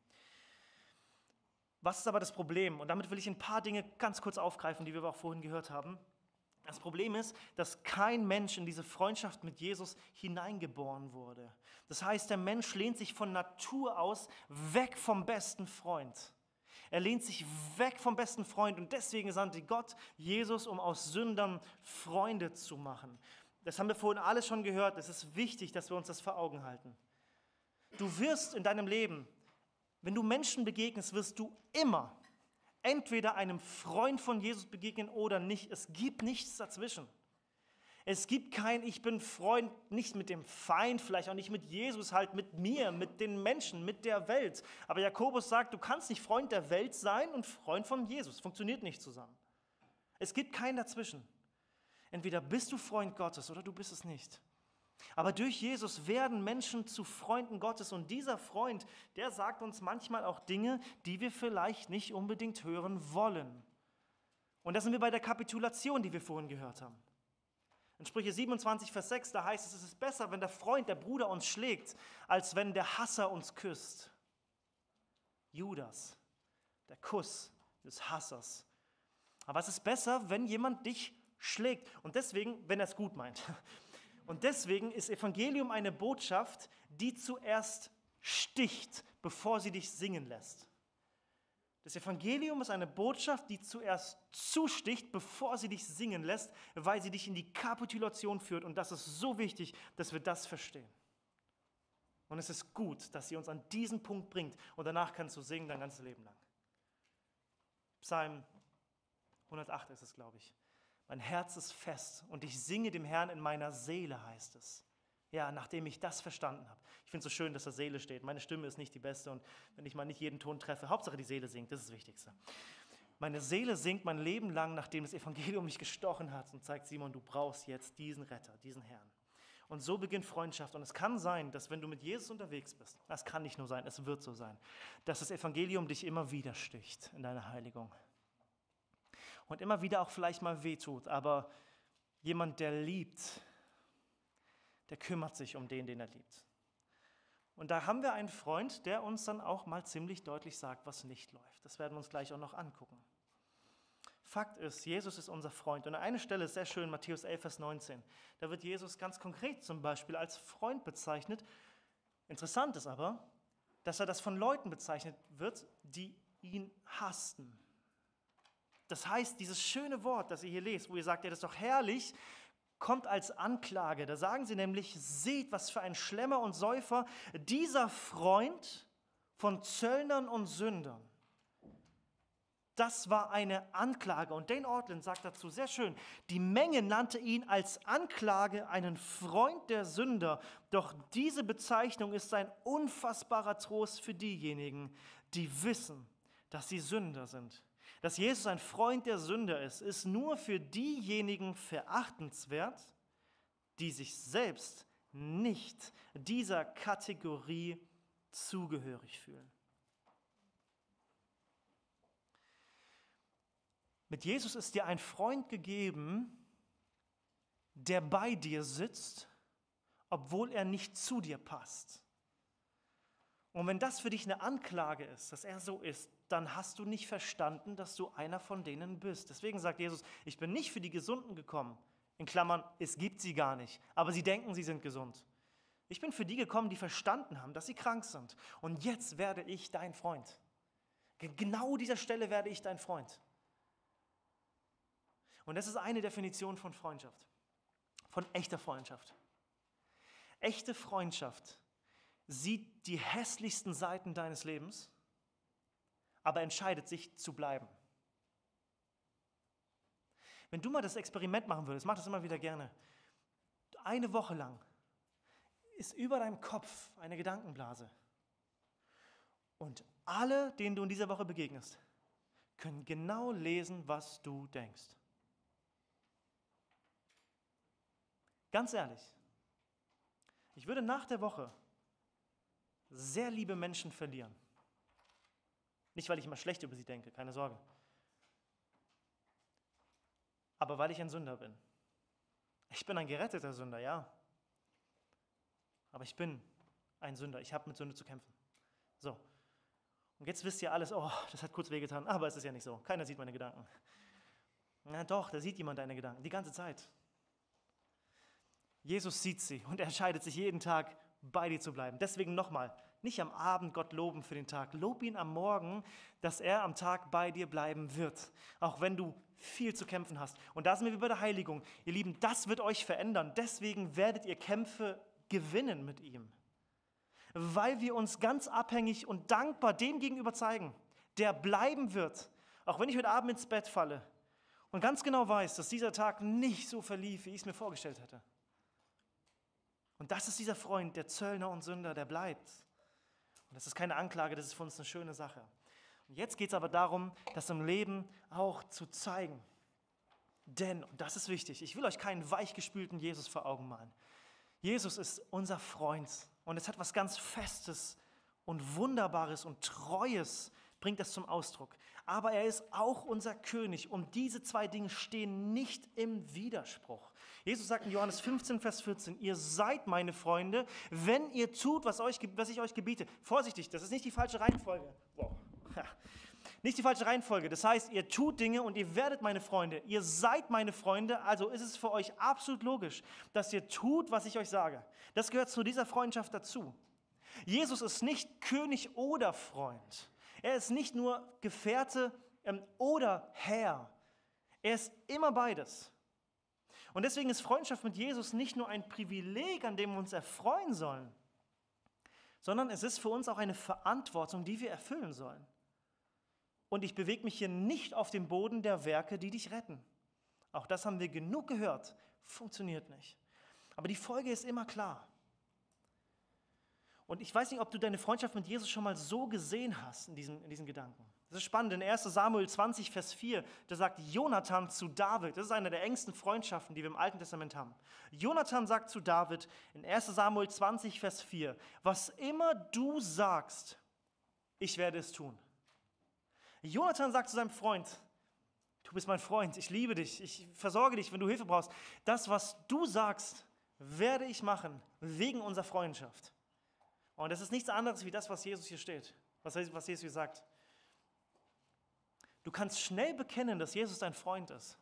Was ist aber das Problem? Und damit will ich ein paar Dinge ganz kurz aufgreifen, die wir auch vorhin gehört haben. Das Problem ist, dass kein Mensch in diese Freundschaft mit Jesus hineingeboren wurde. Das heißt, der Mensch lehnt sich von Natur aus weg vom besten Freund. Er lehnt sich weg vom besten Freund und deswegen sandte Gott Jesus, um aus Sündern Freunde zu machen. Das haben wir vorhin alles schon gehört. Es ist wichtig, dass wir uns das vor Augen halten. Du wirst in deinem Leben, wenn du Menschen begegnest, wirst du immer entweder einem Freund von Jesus begegnen oder nicht. Es gibt nichts dazwischen. Es gibt kein Ich bin Freund, nicht mit dem Feind, vielleicht auch nicht mit Jesus, halt mit mir, mit den Menschen, mit der Welt. Aber Jakobus sagt, du kannst nicht Freund der Welt sein und Freund von Jesus. Funktioniert nicht zusammen. Es gibt keinen dazwischen. Entweder bist du Freund Gottes oder du bist es nicht. Aber durch Jesus werden Menschen zu Freunden Gottes und dieser Freund, der sagt uns manchmal auch Dinge, die wir vielleicht nicht unbedingt hören wollen. Und da sind wir bei der Kapitulation, die wir vorhin gehört haben. In Sprüche 27, Vers 6, da heißt es, es ist besser, wenn der Freund, der Bruder uns schlägt, als wenn der Hasser uns küsst. Judas, der Kuss des Hassers. Aber es ist besser, wenn jemand dich schlägt. Und deswegen, wenn er es gut meint. Und deswegen ist Evangelium eine Botschaft, die zuerst sticht, bevor sie dich singen lässt. Das Evangelium ist eine Botschaft, die zuerst zusticht, bevor sie dich singen lässt, weil sie dich in die Kapitulation führt. Und das ist so wichtig, dass wir das verstehen. Und es ist gut, dass sie uns an diesen Punkt bringt. Und danach kannst du singen dein ganzes Leben lang. Psalm 108 ist es, glaube ich. Mein Herz ist fest und ich singe dem Herrn in meiner Seele, heißt es. Ja, nachdem ich das verstanden habe. Ich finde es so schön, dass da Seele steht. Meine Stimme ist nicht die beste und wenn ich mal nicht jeden Ton treffe, Hauptsache die Seele singt, das ist das Wichtigste. Meine Seele singt mein Leben lang, nachdem das Evangelium mich gestochen hat und zeigt, Simon, du brauchst jetzt diesen Retter, diesen Herrn. Und so beginnt Freundschaft. Und es kann sein, dass wenn du mit Jesus unterwegs bist, das kann nicht nur sein, es wird so sein, dass das Evangelium dich immer wieder sticht in deiner Heiligung. Und immer wieder auch vielleicht mal wehtut, aber jemand, der liebt, der kümmert sich um den er liebt. Und da haben wir einen Freund, der uns dann auch mal ziemlich deutlich sagt, was nicht läuft. Das werden wir uns gleich auch noch angucken. Fakt ist, Jesus ist unser Freund. Und an einer Stelle ist sehr schön, Matthäus 11, Vers 19. Da wird Jesus ganz konkret zum Beispiel als Freund bezeichnet. Interessant ist aber, dass er das von Leuten bezeichnet wird, die ihn hassten. Das heißt, dieses schöne Wort, das ihr hier lest, wo ihr sagt, ja, das ist doch herrlich, kommt als Anklage. Da sagen sie nämlich, seht, was für ein Schlemmer und Säufer, dieser Freund von Zöllnern und Sündern. Das war eine Anklage. Und Dane Ortlund sagt dazu sehr schön, die Menge nannte ihn als Anklage einen Freund der Sünder. Doch diese Bezeichnung ist ein unfassbarer Trost für diejenigen, die wissen, dass sie Sünder sind. Dass Jesus ein Freund der Sünder ist nur für diejenigen verachtenswert, die sich selbst nicht dieser Kategorie zugehörig fühlen. Mit Jesus ist dir ein Freund gegeben, der bei dir sitzt, obwohl er nicht zu dir passt. Und wenn das für dich eine Anklage ist, dass er so ist, dann hast du nicht verstanden, dass du einer von denen bist. Deswegen sagt Jesus, ich bin nicht für die Gesunden gekommen. In Klammern, es gibt sie gar nicht, aber sie denken, sie sind gesund. Ich bin für die gekommen, die verstanden haben, dass sie krank sind. Und jetzt werde ich dein Freund. Genau dieser Stelle werde ich dein Freund. Und das ist eine Definition von Freundschaft, von echter Freundschaft. Echte Freundschaft sieht die hässlichsten Seiten deines Lebens, aber entscheidet sich zu bleiben. Wenn du mal das Experiment machen würdest, mach das immer wieder gerne, eine Woche lang ist über deinem Kopf eine Gedankenblase und alle, denen du in dieser Woche begegnest, können genau lesen, was du denkst. Ganz ehrlich, ich würde nach der Woche sehr liebe Menschen verlieren. Nicht, weil ich immer schlecht über sie denke, keine Sorge. Aber weil ich ein Sünder bin. Ich bin ein geretteter Sünder, ja. Aber ich bin ein Sünder. Ich habe mit Sünde zu kämpfen. So. Und jetzt wisst ihr alles, oh, das hat kurz wehgetan, aber es ist ja nicht so. Keiner sieht meine Gedanken. Na doch, da sieht jemand deine Gedanken, die ganze Zeit. Jesus sieht sie und er entscheidet sich jeden Tag, bei dir zu bleiben. Deswegen nochmal, nicht am Abend Gott loben für den Tag. Lob ihn am Morgen, dass er am Tag bei dir bleiben wird. Auch wenn du viel zu kämpfen hast. Und da sind wir wie bei der Heiligung. Ihr Lieben, das wird euch verändern. Deswegen werdet ihr Kämpfe gewinnen mit ihm. Weil wir uns ganz abhängig und dankbar dem gegenüber zeigen, der bleiben wird. Auch wenn ich heute Abend ins Bett falle und ganz genau weiß, dass dieser Tag nicht so verlief, wie ich es mir vorgestellt hätte. Und das ist dieser Freund, der Zöllner und Sünder, der bleibt. Und das ist keine Anklage, das ist für uns eine schöne Sache. Und jetzt geht es aber darum, das im Leben auch zu zeigen. Denn, und das ist wichtig, ich will euch keinen weichgespülten Jesus vor Augen malen. Jesus ist unser Freund und es hat was ganz Festes und Wunderbares und Treues, bringt das zum Ausdruck. Aber er ist auch unser König und diese zwei Dinge stehen nicht im Widerspruch. Jesus sagt in Johannes 15, Vers 14, ihr seid meine Freunde, wenn ihr tut, was ich euch gebiete. Vorsichtig, das ist nicht die falsche Reihenfolge. Wow. Nicht die falsche Reihenfolge. Das heißt, ihr tut Dinge und ihr werdet meine Freunde. Ihr seid meine Freunde, also ist es für euch absolut logisch, dass ihr tut, was ich euch sage. Das gehört zu dieser Freundschaft dazu. Jesus ist nicht König oder Freund. Er ist nicht nur Gefährte oder Herr. Er ist immer beides. Und deswegen ist Freundschaft mit Jesus nicht nur ein Privileg, an dem wir uns erfreuen sollen, sondern es ist für uns auch eine Verantwortung, die wir erfüllen sollen. Und ich bewege mich hier nicht auf dem Boden der Werke, die dich retten. Auch das haben wir genug gehört. Funktioniert nicht. Aber die Folge ist immer klar. Und ich weiß nicht, ob du deine Freundschaft mit Jesus schon mal so gesehen hast in diesen Gedanken. Das ist spannend. In 1. Samuel 20, Vers 4, da sagt Jonathan zu David, das ist eine der engsten Freundschaften, die wir im Alten Testament haben. Jonathan sagt zu David in 1. Samuel 20, Vers 4, was immer du sagst, ich werde es tun. Jonathan sagt zu seinem Freund, du bist mein Freund, ich liebe dich, ich versorge dich, wenn du Hilfe brauchst. Das, was du sagst, werde ich machen, wegen unserer Freundschaft. Und das ist nichts anderes wie das, was Jesus hier steht, was Jesus hier sagt. Du kannst schnell bekennen, dass Jesus dein Freund ist.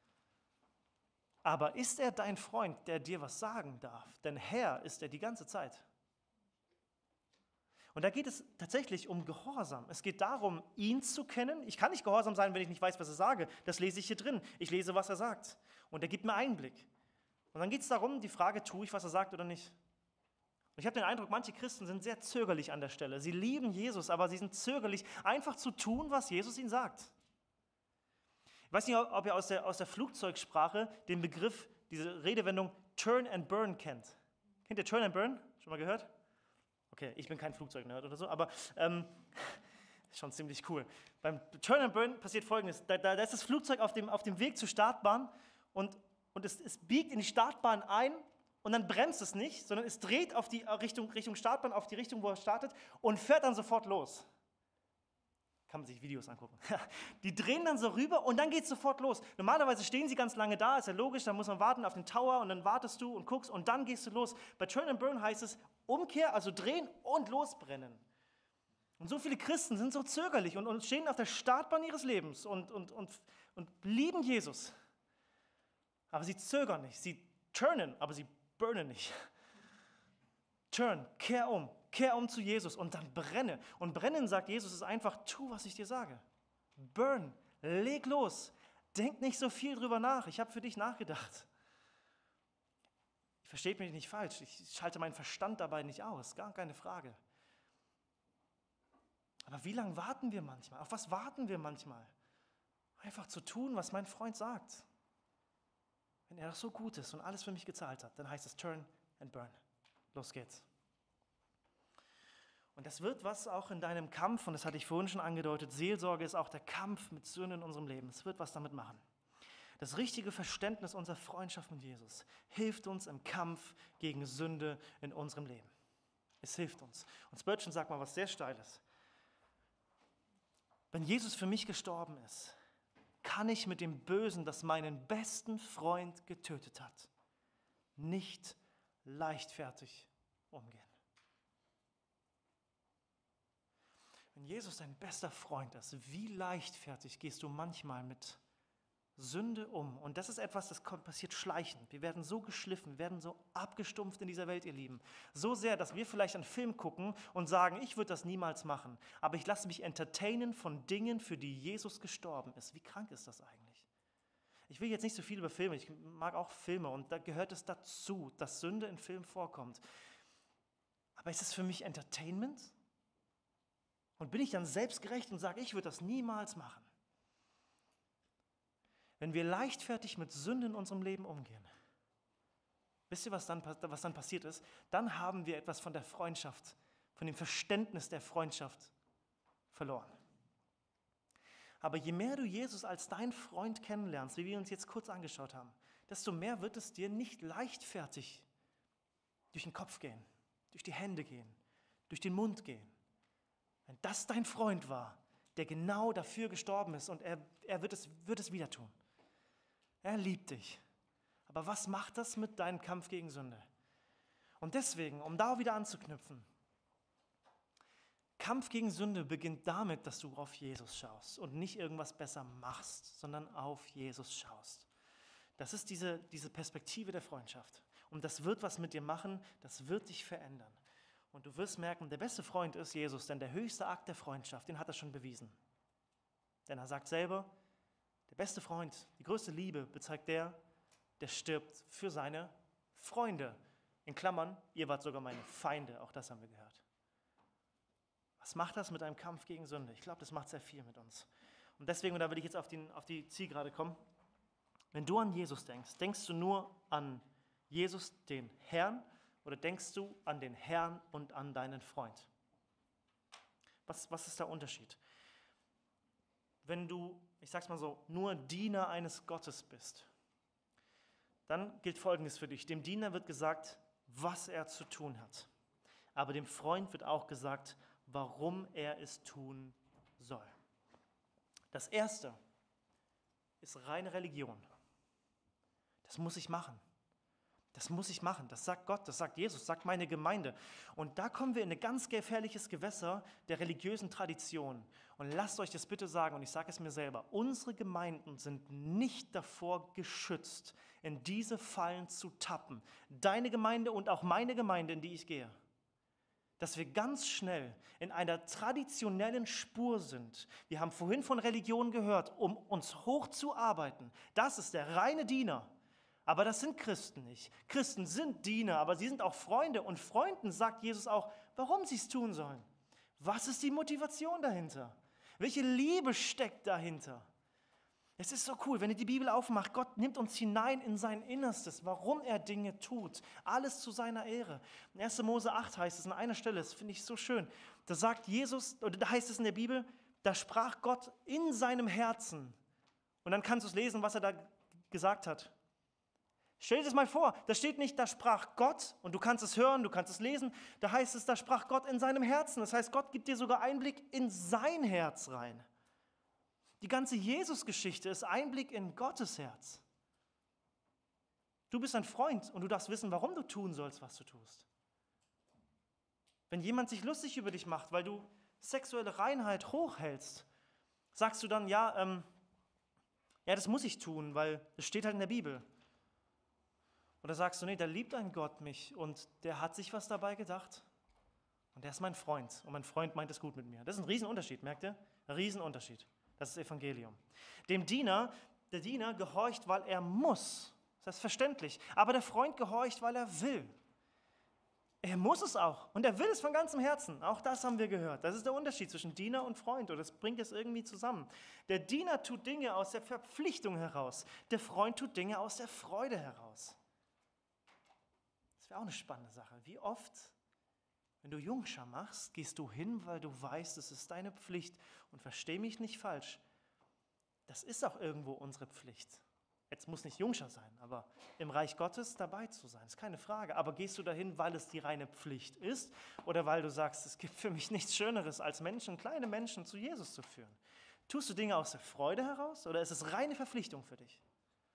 Aber ist er dein Freund, der dir was sagen darf? Denn Herr ist er die ganze Zeit. Und da geht es tatsächlich um Gehorsam. Es geht darum, ihn zu kennen. Ich kann nicht gehorsam sein, wenn ich nicht weiß, was er sage. Das lese ich hier drin. Ich lese, was er sagt. Und er gibt mir Einblick. Und dann geht es darum, die Frage, tue ich, was er sagt oder nicht? Und ich habe den Eindruck, manche Christen sind sehr zögerlich an der Stelle. Sie lieben Jesus, aber sie sind zögerlich, einfach zu tun, was Jesus ihnen sagt. Ich weiß nicht, ob ihr aus der Flugzeugsprache den Begriff, diese Redewendung Turn and Burn kennt. Kennt ihr Turn and Burn? Schon mal gehört? Okay, ich bin kein Flugzeugnerd oder so, aber ist schon ziemlich cool. Beim Turn and Burn passiert Folgendes. Da ist das Flugzeug auf dem Weg zur Startbahn und es biegt in die Startbahn ein und dann bremst es nicht, sondern es dreht auf die Richtung Startbahn, auf die Richtung, wo es startet und fährt dann sofort los. Kann man sich Videos angucken. Die drehen dann so rüber und dann geht es sofort los. Normalerweise stehen sie ganz lange da, ist ja logisch, dann muss man warten auf den Tower und dann wartest du und guckst und dann gehst du los. Bei Turn and Burn heißt es Umkehr, also drehen und losbrennen. Und so viele Christen sind so zögerlich und stehen auf der Startbahn ihres Lebens und lieben Jesus. Aber sie zögern nicht, sie turnen, aber sie burnen nicht. Turn, kehr um zu Jesus und dann brenne. Und brennen, sagt Jesus, ist einfach, tu, was ich dir sage. Burn, leg los. Denk nicht so viel drüber nach. Ich habe für dich nachgedacht. Versteht mich nicht falsch, ich schalte meinen Verstand dabei nicht aus, gar keine Frage. Aber wie lange warten wir manchmal? Auf was warten wir manchmal? Einfach zu tun, was mein Freund sagt. Wenn er doch so gut ist und alles für mich gezahlt hat, dann heißt es Turn and Burn. Los geht's. Und das wird was auch in deinem Kampf, und das hatte ich vorhin schon angedeutet, Seelsorge ist auch der Kampf mit Sünde in unserem Leben. Es wird was damit machen. Das richtige Verständnis unserer Freundschaft mit Jesus hilft uns im Kampf gegen Sünde in unserem Leben. Es hilft uns. Und Spurgeon sagt mal was sehr Steiles. Wenn Jesus für mich gestorben ist, kann ich mit dem Bösen, das meinen besten Freund getötet hat, nicht leichtfertig umgehen. Wenn Jesus dein bester Freund ist, wie leichtfertig gehst du manchmal mit Sünde um. Und das ist etwas, das passiert schleichend. Wir werden so geschliffen, wir werden so abgestumpft in dieser Welt, ihr Lieben. So sehr, dass wir vielleicht einen Film gucken und sagen, ich würde das niemals machen. Aber ich lasse mich entertainen von Dingen, für die Jesus gestorben ist. Wie krank ist das eigentlich? Ich will jetzt nicht so viel über Filme, ich mag auch Filme und da gehört es dazu, dass Sünde in Filmen vorkommt. Aber ist es für mich Entertainment? Und bin ich dann selbstgerecht und sage, ich würde das niemals machen? Wenn wir leichtfertig mit Sünde in unserem Leben umgehen, wisst ihr, was dann passiert ist? Dann haben wir etwas von der Freundschaft, von dem Verständnis der Freundschaft verloren. Aber je mehr du Jesus als dein Freund kennenlernst, wie wir uns jetzt kurz angeschaut haben, desto mehr wird es dir nicht leichtfertig durch den Kopf gehen, durch die Hände gehen, durch den Mund gehen. Wenn das dein Freund war, der genau dafür gestorben ist und er wird es wieder tun. Er liebt dich. Aber was macht das mit deinem Kampf gegen Sünde? Und deswegen, um da wieder anzuknüpfen, Kampf gegen Sünde beginnt damit, dass du auf Jesus schaust und nicht irgendwas besser machst, sondern auf Jesus schaust. Das ist diese Perspektive der Freundschaft. Und das wird was mit dir machen, das wird dich verändern. Und du wirst merken, der beste Freund ist Jesus, denn der höchste Akt der Freundschaft, den hat er schon bewiesen. Denn er sagt selber, der beste Freund, die größte Liebe bezeigt der stirbt für seine Freunde. In Klammern, ihr wart sogar meine Feinde, auch das haben wir gehört. Was macht das mit einem Kampf gegen Sünde? Ich glaube, das macht sehr viel mit uns. Und deswegen, und da will ich jetzt auf die Zielgerade kommen, wenn du an Jesus denkst, denkst du nur an Jesus, den Herrn, oder denkst du an den Herrn und an deinen Freund? Was ist der Unterschied? Wenn du, ich sag's mal so, nur Diener eines Gottes bist, dann gilt Folgendes für dich. Dem Diener wird gesagt, was er zu tun hat. Aber dem Freund wird auch gesagt, warum er es tun soll. Das Erste ist reine Religion. Das muss ich machen. Das muss ich machen. Das sagt Gott, das sagt Jesus, das sagt meine Gemeinde. Und da kommen wir in ein ganz gefährliches Gewässer der religiösen Tradition. Und lasst euch das bitte sagen, und ich sage es mir selber, unsere Gemeinden sind nicht davor geschützt, in diese Fallen zu tappen. Deine Gemeinde und auch meine Gemeinde, in die ich gehe. Dass wir ganz schnell in einer traditionellen Spur sind. Wir haben vorhin von Religion gehört, um uns hochzuarbeiten. Das ist der reine Diener. Aber das sind Christen nicht. Christen sind Diener, aber sie sind auch Freunde. Und Freunden sagt Jesus auch, warum sie es tun sollen. Was ist die Motivation dahinter? Welche Liebe steckt dahinter? Es ist so cool, wenn ihr die Bibel aufmacht, Gott nimmt uns hinein in sein Innerstes, warum er Dinge tut. Alles zu seiner Ehre. In 1. Mose 8 heißt es an einer Stelle, das finde ich so schön, da sagt Jesus, oder da heißt es in der Bibel, da sprach Gott in seinem Herzen. Und dann kannst du es lesen, was er da gesagt hat. Stell dir das mal vor, da steht nicht, da sprach Gott, und du kannst es hören, du kannst es lesen, da heißt es, da sprach Gott in seinem Herzen. Das heißt, Gott gibt dir sogar Einblick in sein Herz rein. Die ganze Jesus-Geschichte ist Einblick in Gottes Herz. Du bist ein Freund und du darfst wissen, warum du tun sollst, was du tust. Wenn jemand sich lustig über dich macht, weil du sexuelle Reinheit hochhältst, sagst du dann, ja, das muss ich tun, weil es steht halt in der Bibel. Oder sagst du, nee, da liebt ein Gott mich und der hat sich was dabei gedacht und der ist mein Freund und mein Freund meint es gut mit mir. Das ist ein Riesenunterschied, merkt ihr? Ein Riesenunterschied. Das ist Evangelium. Der Diener gehorcht, weil er muss. Das ist verständlich. Aber der Freund gehorcht, weil er will. Er muss es auch und er will es von ganzem Herzen. Auch das haben wir gehört. Das ist der Unterschied zwischen Diener und Freund und das bringt es irgendwie zusammen. Der Diener tut Dinge aus der Verpflichtung heraus. Der Freund tut Dinge aus der Freude heraus. Das wäre auch eine spannende Sache. Wie oft, wenn du Jungschar machst, gehst du hin, weil du weißt, es ist deine Pflicht. Und versteh mich nicht falsch, das ist auch irgendwo unsere Pflicht. Jetzt muss nicht Jungschar sein, aber im Reich Gottes dabei zu sein, ist keine Frage. Aber gehst du dahin, weil es die reine Pflicht ist oder weil du sagst, es gibt für mich nichts Schöneres, als Menschen, kleine Menschen zu Jesus zu führen? Tust du Dinge aus der Freude heraus oder ist es reine Verpflichtung für dich?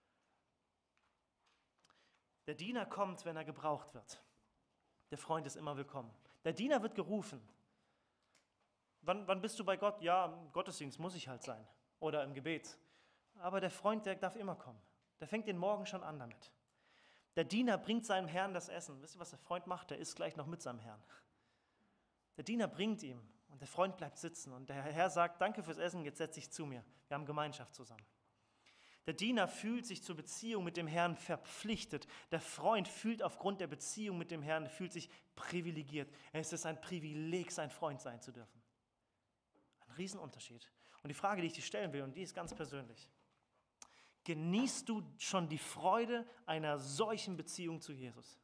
Der Diener kommt, wenn er gebraucht wird. Der Freund ist immer willkommen. Der Diener wird gerufen. Wann bist du bei Gott? Ja, im Gottesdienst muss ich halt sein. Oder im Gebet. aber der Freund, der darf immer kommen. Der fängt den Morgen schon an damit. Der Diener bringt seinem Herrn das Essen. Wisst ihr, was der Freund macht? Der isst gleich noch mit seinem Herrn. Der Diener bringt ihm und der Freund bleibt sitzen. Und der Herr sagt, danke fürs Essen, jetzt setz dich zu mir. Wir haben Gemeinschaft zusammen. Der Diener fühlt sich zur Beziehung mit dem Herrn verpflichtet. Der Freund fühlt aufgrund der Beziehung mit dem Herrn, fühlt sich privilegiert. Es ist ein Privileg, sein Freund sein zu dürfen. Ein Riesenunterschied. Und die Frage, die ich dir stellen will, und die ist ganz persönlich. Genießt du schon die Freude einer solchen Beziehung zu Jesus?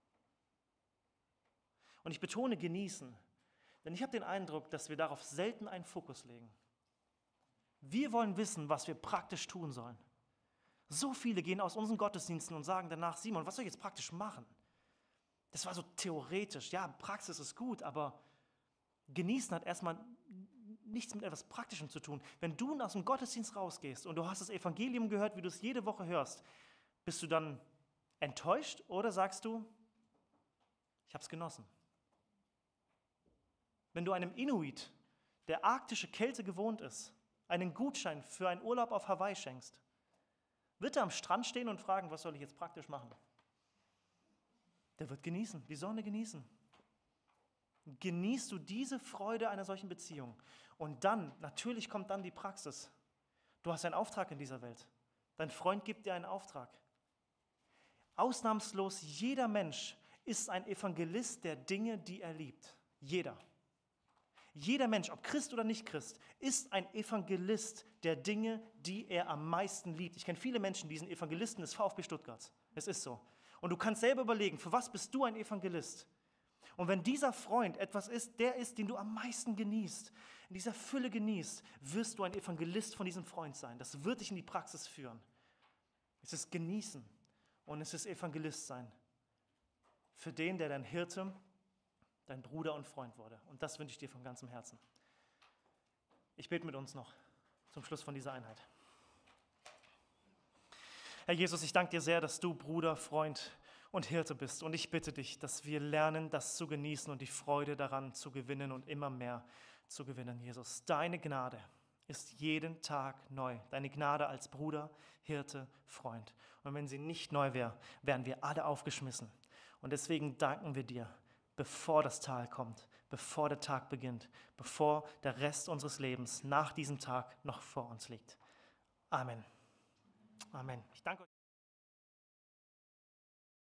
Und ich betone genießen, denn ich habe den Eindruck, dass wir darauf selten einen Fokus legen. Wir wollen wissen, was wir praktisch tun sollen. So viele gehen aus unseren Gottesdiensten und sagen danach, Simon, was soll ich jetzt praktisch machen? Das war so theoretisch. Ja, Praxis ist gut, aber genießen hat erstmal nichts mit etwas Praktischem zu tun. Wenn du aus dem Gottesdienst rausgehst und du hast das Evangelium gehört, wie du es jede Woche hörst, bist du dann enttäuscht oder sagst du, ich habe es genossen? Wenn du einem Inuit, der arktische Kälte gewohnt ist, einen Gutschein für einen Urlaub auf Hawaii schenkst, wird er am Strand stehen und fragen, was soll ich jetzt praktisch machen? Der wird genießen, die Sonne genießen. Genießt du diese Freude einer solchen Beziehung? Und dann, natürlich kommt dann die Praxis. Du hast einen Auftrag in dieser Welt. Dein Freund gibt dir einen Auftrag. Ausnahmslos jeder Mensch ist ein Evangelist der Dinge, die er liebt. Jeder. Jeder Mensch, ob Christ oder nicht Christ, ist ein Evangelist der Dinge, die er am meisten liebt. Ich kenne viele Menschen, die sind Evangelisten des VfB Stuttgart. Es ist so. Und du kannst selber überlegen, für was bist du ein Evangelist? Und wenn dieser Freund etwas ist, der ist, den du am meisten genießt, in dieser Fülle genießt, wirst du ein Evangelist von diesem Freund sein. Das wird dich in die Praxis führen. Es ist Genießen und es ist Evangelist sein. Für den, der dein Hirte, dein Bruder und Freund wurde. Und das wünsche ich dir von ganzem Herzen. Ich bete mit uns noch zum Schluss von dieser Einheit. Herr Jesus, ich danke dir sehr, dass du Bruder, Freund und Hirte bist. Und ich bitte dich, dass wir lernen, das zu genießen und die Freude daran zu gewinnen und immer mehr zu gewinnen, Jesus. Deine Gnade ist jeden Tag neu. Deine Gnade als Bruder, Hirte, Freund. Und wenn sie nicht neu wäre, wären wir alle aufgeschmissen. Und deswegen danken wir dir, bevor das Tal kommt, bevor der Tag beginnt, bevor der Rest unseres Lebens nach diesem Tag noch vor uns liegt. Amen. Amen. Ich danke euch.